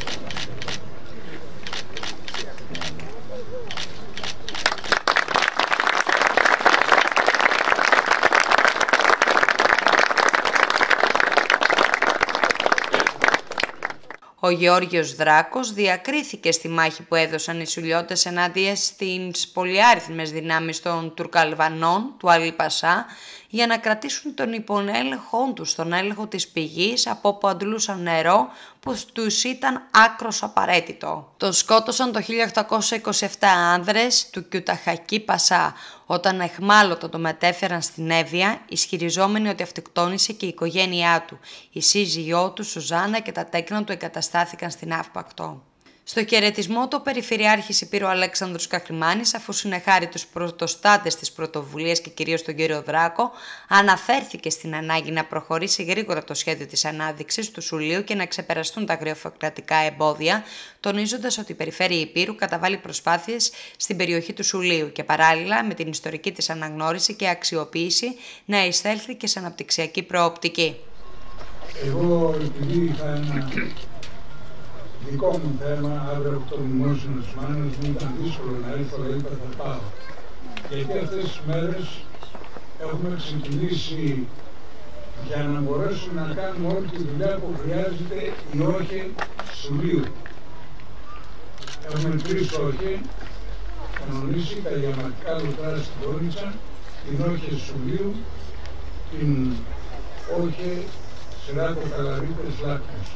Ο Γεώργιος Δράκος διακρίθηκε στη μάχη που έδωσαν οι Σουλιώτες ενάντια στις πολυάριθμες δυνάμεις των Τουρκαλβανών του Αλή Πασά για να κρατήσουν τον υπονέλεγχό τους στον έλεγχο της πηγής από όπου αντλούσαν νερό που τους ήταν άκρος απαραίτητο. Τον σκότωσαν το 1827 άνδρες του Κιουταχακή Πασά, όταν εχμάλωτο το μετέφεραν στην Εύβοια, ισχυριζόμενοι ότι αυτοκτόνησε και η οικογένειά του, η σύζυγό του Σουζάνα και τα τέκνα του εγκαταστάθηκαν στην Αύπακτο. Στο χαιρετισμό του, ο Περιφερειάρχης Υπήρου Αλέξανδρος Καχρημάνης, αφού συνεχάρει τους πρωτοστάτες της πρωτοβουλίας και κυρίως τον κύριο Δράκο, αναφέρθηκε στην ανάγκη να προχωρήσει γρήγορα το σχέδιο της ανάδειξης του Σουλείου και να ξεπεραστούν τα γραφειοκρατικά εμπόδια, τονίζοντας ότι η Περιφέρεια Υπήρου καταβάλει προσπάθειες στην περιοχή του Σουλείου και παράλληλα με την ιστορική της αναγνώριση και αξιοποίηση να εισέλθει και σε αναπτυξιακή προοπτική. Εγώ, επειδή είχα ένα δικό μου θέμα, αύριο από το μνημόσυνο της μάνας μου, ήταν δύσκολο να έρθω, αλλά είπα θα πάω. Γιατί αυτές τις μέρες έχουμε ξεκινήσει για να μπορέσουμε να κάνουμε όλη τη δουλειά που χρειάζεται η όχη Σουλείου. Έχουμε 3 όχη, κανονίσει τα γεωματικά λουτρά στην Κόνιτσα, την όχη Σουλείου, την όχη Συράκο Καλαρίτες Λάκρης.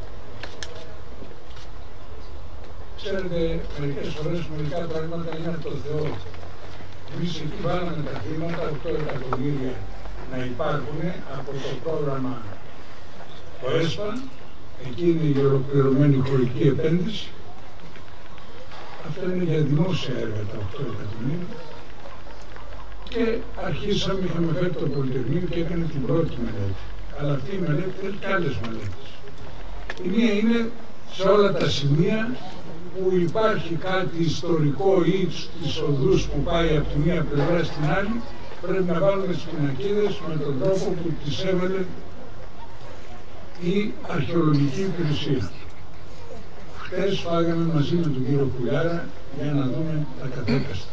Ξέρετε, μερικές φορές μερικά πράγματα είναι από το Θεό. Εμείς εκεί βάλαμε τα χρήματα, 8 εκατομμύρια να υπάρχουν από το πρόγραμμα το ΕΣΠΑ. Εκεί είναι η ολοκληρωμένη χωρική επένδυση. Αυτό είναι για δημόσια έργα τα 8 εκατομμύρια. Και αρχίσαμε, είχαμε φέρει το Πολυτεχνείο και έκανε την πρώτη μελέτη. Αλλά αυτή η μελέτη έχει και άλλες μελέτες. Η μία είναι σε όλα τα σημεία που υπάρχει κάτι ιστορικό ή στις οδούς που πάει από τη μία πλευρά στην άλλη, πρέπει να βάλουμε τις πινακίδες με τον τρόπο που τις έβαλε η αρχαιολογική υπηρεσία. Χτες φάγαμε μαζί με τον κύριο Πουλιάρα για να δούμε τα κατέκαστα.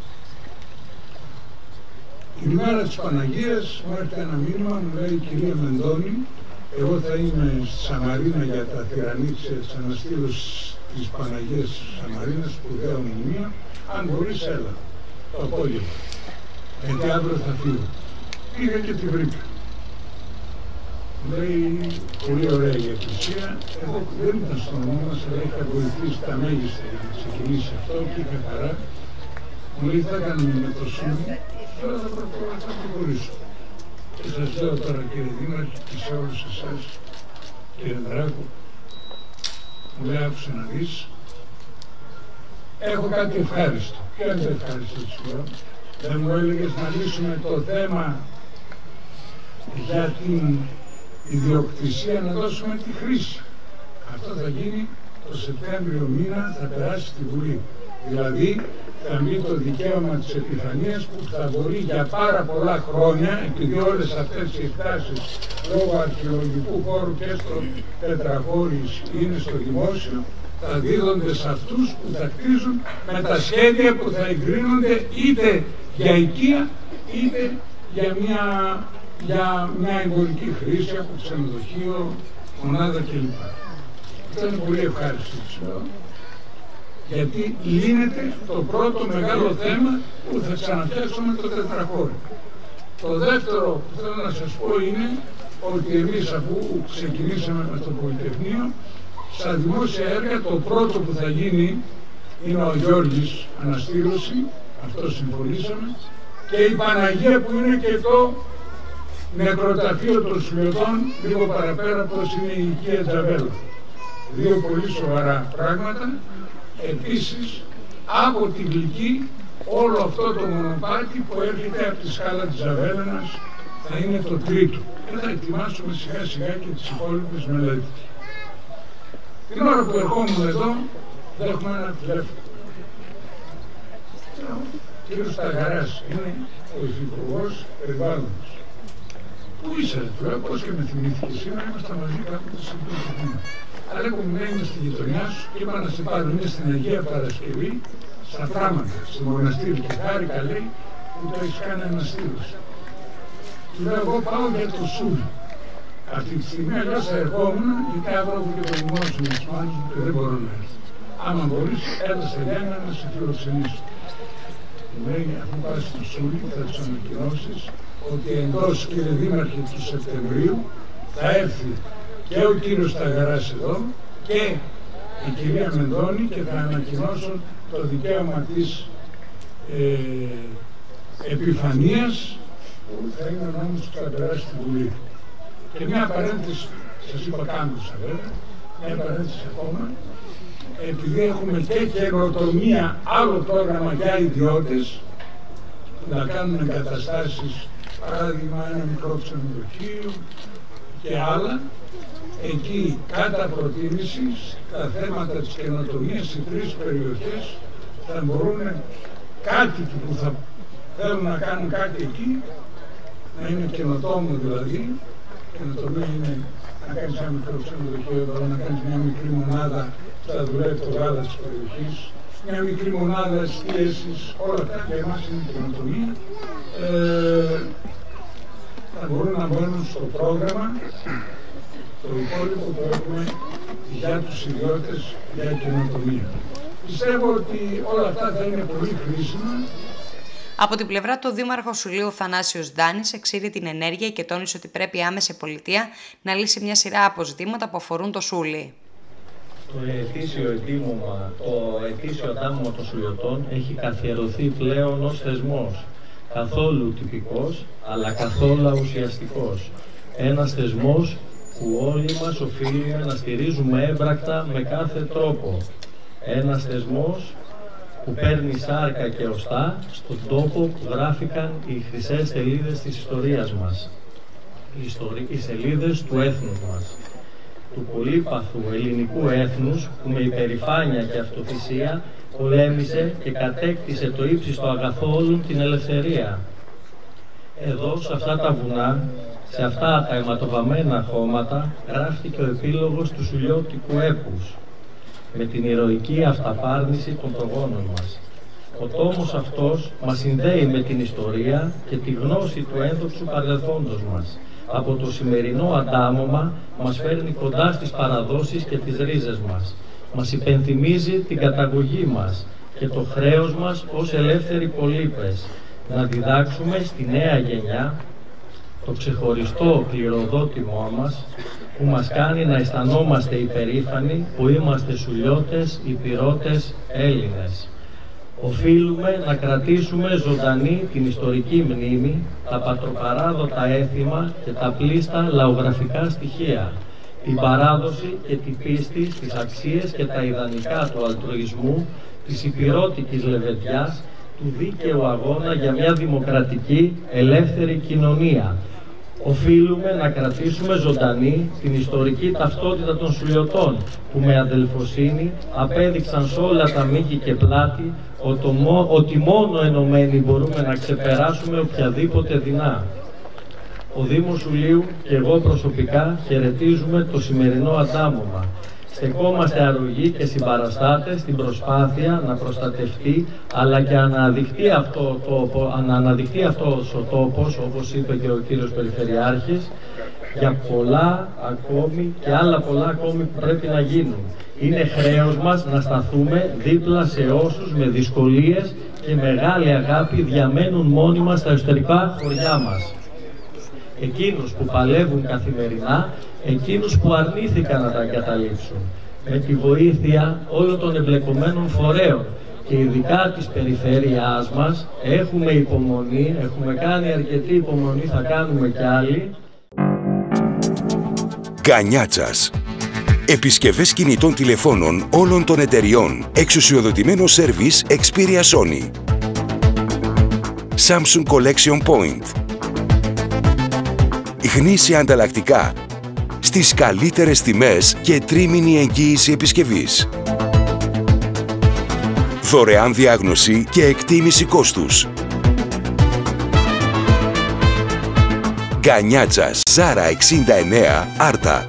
Την ημέρα της Παναγίας μου έρθει ένα μήνυμα, μου λέει η κυρία Μεντώνη, εγώ θα είμαι στη Σαμαρίνα για τα τυραννίξια της αναστήλωσης της Παναγίας Σαμαρίνας, σπουδαία μνημεία, αν μπορείς έλα το απόγευμα, γιατί αύριο θα φύγω. Πήγα και τη βρήκα. Μου λέει, πολύ ωραία η εκκλησία, εγώ δεν ήταν στο νόμο μας, αλλά είχα βοηθήσει τα μέγιστα για να ξεκινήσει αυτό και είχα χαρά. Μου λέει, θα κάνουμε με το Σύνδη, τώρα θα προχωρήσω. Και σας λέω τώρα, κύριε Δήμαρχε, και σε όλους εσάς, κύριε Δράκο, μου λέει, άκουσε να δεις, έχω κάτι ευχάριστο. Ποιο είναι το ευχάριστο της λέω? Δεν μου έλεγες να λύσουμε το θέμα για την ιδιοκτησία, να δώσουμε τη χρήση. Αυτό θα γίνει το Σεπτέμβριο μήνα, θα περάσει στη Βουλή. Δηλαδή θα μπει το δικαίωμα της επιφανείας που θα μπορεί για πάρα πολλά χρόνια, επειδή όλες αυτές οι εκτάσεις λόγω αρχαιολογικού χώρου και στο Τετραχώρης είναι στο δημόσιο, θα δίδονται σε αυτούς που θα κτίζουν με τα σχέδια που θα εγκρίνονται είτε για οικία είτε για μια εμπορική χρήση από ξενοδοχείο, μονάδα κλπ. Αυτό είναι πολύ ευχάριστο σήμερα, γιατί λύνεται το πρώτο μεγάλο θέμα που θα ξαναφτιάξουμε το Τετραχώρι. Το δεύτερο που θέλω να σας πω είναι ότι εμείς αφού ξεκινήσαμε με το Πολυτεχνείο, στα δημόσια έργα το πρώτο που θα γίνει είναι ο Γιώργης Αναστήλωση, αυτό συμφωνήσαμε, και η Παναγία που είναι και το νεκροταφείο των Σουλιωτών, λίγο παραπέρα πως είναι η οικία Τζαβέλα. 2 πολύ σοβαρά πράγματα. Επίσης, από τη Γλυκή όλο αυτό το μονοπάτι που έρχεται από τη σκάλα της Αβέλαινας θα είναι το τρίτο. Και θα ετοιμάσουμε σιγά σιγά και τις υπόλοιπες μελέτες. Την ώρα που ερχόμουν εδώ, δέχομαι ένα τηλέφωνο. Ο κύριος Σταγαράς είναι ο Υφυπουργός Περιβάλλοντος. Πού είσαι, του λέω, πώς και με θυμήθηκε σήμερα, είμαστε μαζί κάποτε σε αυτό το τμήμα. Αλλά λέγω, μου λέει, είμαι στη γειτονιά σου και είπα να σε πάρω, είναι στην Αγία Παρασκευή, στα Πράματα, στο μοναστήρι και χάρηκα, λέει, που το έχεις κάνει αναστήλωση. Του λέω, εγώ πάω για το Σούλι. Αυτή τη στιγμή αλλιώς θα ερχόμουν, γιατί αύριο έχω και το δημόσιο με τους μάνους μου και δεν μπορώ να έρθω. Άμα μπορείς, έλα σε Γιάννα να σε φιλοξενήσω. Μου λέει, αφού πας στο Σούλι, θα τους ανακοινώσεις ότι εντός, κύριε Δήμαρχε, του Σεπτεμβρίου θα έρθει και ο κύριος Σταγαράς εδώ και η κυρία Μενδώνη και θα ανακοινώσουν το δικαίωμα της επιφανείας που θα είναι ο νόμος που θα περάσει στην Βουλή. Και μια παρένθεση, σας είπα κάμουσα βέβαια, μια παρένθεση ακόμα, επειδή έχουμε και καινοτομία, άλλο πρόγραμμα για ιδιώτες που να κάνουν εγκαταστάσεις, παράδειγμα ένα μικρό ξενοδοχείο και άλλα, εκεί κατά προτίμηση τα θέματα της καινοτομίας σε 3 περιοχές θα μπορούν κάτοικοι που θα θέλουν να κάνουν κάτι εκεί, να είναι καινοτόμο δηλαδή. Καινοτομία είναι να κάνεις ένα μικρό ξενοδοχείο εδώ, να κάνεις μια μικρή μονάδα που θα δουλεύει το γάλα της περιοχής, μια μικρή μονάδα εστίασης, όλα αυτά για εμάς είναι καινοτομία. Θα μπορούν να μπαίνουν στο πρόγραμμα. Το υπόλοιπο το έχουμε για τους ιδιώτες, για καινοτομία. Πιστεύω ότι όλα αυτά θα είναι πολύ χρήσιμα. Από την πλευρά του Δήμαρχου Σουλείου Θανάσιος Ντάνης εξήρε την ενέργεια και τόνισε ότι πρέπει άμεσα η πολιτεία να λύσει μια σειρά αποζητήματα που αφορούν το Σούλι. Το ετήσιο ετοίμωμα, το ετήσιο αντάμωμα των Σουλιωτών έχει καθιερωθεί πλέον ως θεσμός. Καθόλου τυπικός, αλλά καθόλου ουσιαστικός. Ένας θεσμός που όλοι μας οφείλουμε να στηρίζουμε έμπρακτα με κάθε τρόπο. Ένας θεσμός που παίρνει σάρκα και οστά στον τόπο που γράφηκαν οι χρυσές σελίδες της ιστορίας μας. Οι σελίδες του έθνους μας. Του πολύπαθου ελληνικού έθνους που με υπερηφάνεια και αυτοθυσία πολέμησε και κατέκτησε το ύψιστο αγαθό όλων, την ελευθερία. Εδώ, σε αυτά τα βουνά, σε αυτά τα αιματοβαμμένα χώματα, γράφτηκε ο επίλογος του Σουλιώτικου έπους, με την ηρωική αυταπάρνηση των προγόνων μας. Ο τόμος αυτός μας συνδέει με την ιστορία και τη γνώση του ένδοξου παρελθόντος μας. Από το σημερινό αντάμωμα μας φέρνει κοντά στις παραδόσεις και τις ρίζες μας. Μας υπενθυμίζει την καταγωγή μας και το χρέος μας ως ελεύθεροι πολίτες. Να διδάξουμε στη νέα γενιά το ξεχωριστό κληροδότημό μας που μας κάνει να αισθανόμαστε υπερήφανοι που είμαστε Σουλιώτες, Ηπειρώτες, Έλληνες. Οφείλουμε να κρατήσουμε ζωντανή την ιστορική μνήμη, τα πατροπαράδοτα έθιμα και τα πλήστα λαογραφικά στοιχεία, την παράδοση και την πίστη στις αξίες και τα ιδανικά του αλτρουισμού, της ηπειρώτικης λεβεντιάς, του δίκαιου αγώνα για μια δημοκρατική, ελεύθερη κοινωνία. Οφείλουμε να κρατήσουμε ζωντανή την ιστορική ταυτότητα των Σουλιωτών που με αδελφοσύνη απέδειξαν σε όλα τα μήκη και πλάτη ότι μόνο ενωμένοι μπορούμε να ξεπεράσουμε οποιαδήποτε δεινά. Ο Δήμος Σουλείου και εγώ προσωπικά χαιρετίζουμε το σημερινό αντάμωμα. Στεκόμαστε αρρωγοί και συμπαραστάτες στην προσπάθεια να προστατευτεί αλλά και να αναδειχθεί αυτός ο τόπος, όπως είπε και ο κύριος Περιφερειάρχης, για πολλά ακόμη και άλλα πολλά ακόμη που πρέπει να γίνουν. Είναι χρέος μας να σταθούμε δίπλα σε όσους με δυσκολίες και μεγάλη αγάπη διαμένουν μόνιμα στα εσωτερικά χωριά μας. Εκείνους που παλεύουν καθημερινά, εκείνους που αρνήθηκαν να τα εγκαταλείψουν. Με τη βοήθεια όλων των εμπλεκομένων φορέων και ειδικά της περιφέρειάς μας έχουμε υπομονή, έχουμε κάνει αρκετή υπομονή, θα κάνουμε κι άλλοι. Γκανιάτσας. Επισκευές κινητών τηλεφώνων όλων των εταιριών. Εξουσιοδοτημένο σέρβις Xperia Sony. Samsung Collection Point. Γνήσια ανταλλακτικά στις καλύτερες τιμές και τρίμηνη εγγύηση επισκευής. Δωρεάν διάγνωση και εκτίμηση κόστους. Γκανιάτσας, Ζάρα 69, Άρτα.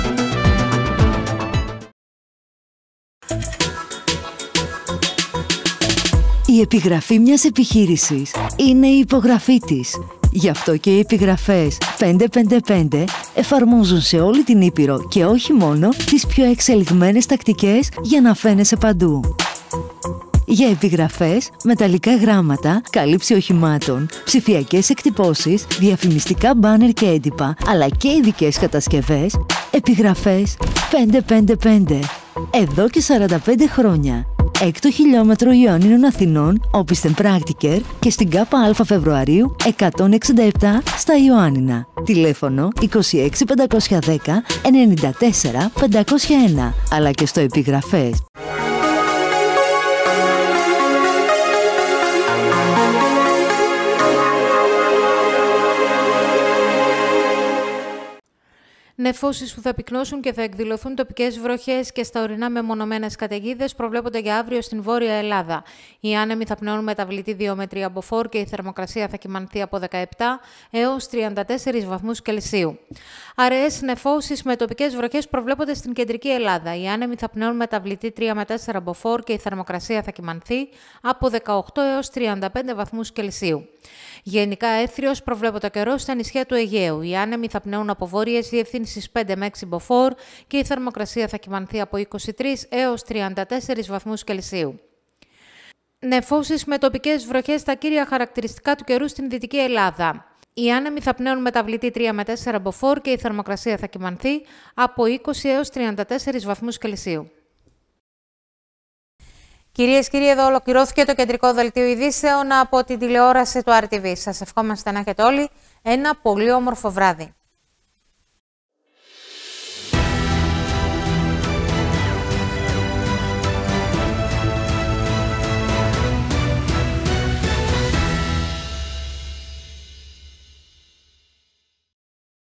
Η επιγραφή μιας επιχείρησης είναι η υπογραφή της. Γι' αυτό και οι επιγραφές 555 εφαρμόζουν σε όλη την Ήπειρο και όχι μόνο τις πιο εξελιγμένες τακτικές για να φαίνεσαι παντού. Για επιγραφές, μεταλλικά γράμματα, κάλυψη οχημάτων, ψηφιακές εκτυπώσεις, διαφημιστικά μπάνερ και έντυπα, αλλά και ειδικές κατασκευές, επιγραφές 555. Εδώ και 45 χρόνια. 6ο χιλιόμετρο Ιωαννίνων Αθηνών, Όπισθεν Πράκτικερ και στην ΚΑΠΑ Φεβρουαρίου 167 στα Ιωάννινα. Τηλέφωνο 26 510 94 501, αλλά και στο επιγραφές. Νεφώσεις που θα πυκνώσουν και θα εκδηλωθούν τοπικές βροχές και στα ορεινά μεμονωμένες καταιγίδες προβλέπονται για αύριο στην Βόρεια Ελλάδα. Οι άνεμοι θα πνέουν μεταβλητή 2 με 3 μποφόρ και η θερμοκρασία θα κυμανθεί από 17 έως 34 βαθμούς Κελσίου. Αραιές νεφώσεις με τοπικές βροχές προβλέπονται στην Κεντρική Ελλάδα. Οι άνεμοι θα πνέουν μεταβλητή 3 με 4 μποφόρ και η θερμοκρασία θα κυμανθεί από 18 έως 35 βαθμούς Κελσίου. Γενικά έθριος προβλέπεται καιρός στα νησιά του Αιγαίου. Οι άνεμοι θα πνέουν από βόρειες διευθύνσεις 5 με 6 μποφόρ και η θερμοκρασία θα κυμανθεί από 23 έως 34 βαθμούς Κελσίου. Νεφώσεις με τοπικές βροχές στα κύρια χαρακτηριστικά του καιρού στην Δυτική Ελλάδα. Οι άνεμοι θα πνέουν μεταβλητή 3 με 4 μποφόρ και η θερμοκρασία θα κυμανθεί από 20 έως 34 βαθμούς Κελσίου. Κυρίες και κύριοι, εδώ ολοκληρώθηκε το κεντρικό δελτίο ειδήσεων από την τηλεόραση του RTV. Σας ευχόμαστε να έχετε όλοι ένα πολύ όμορφο βράδυ.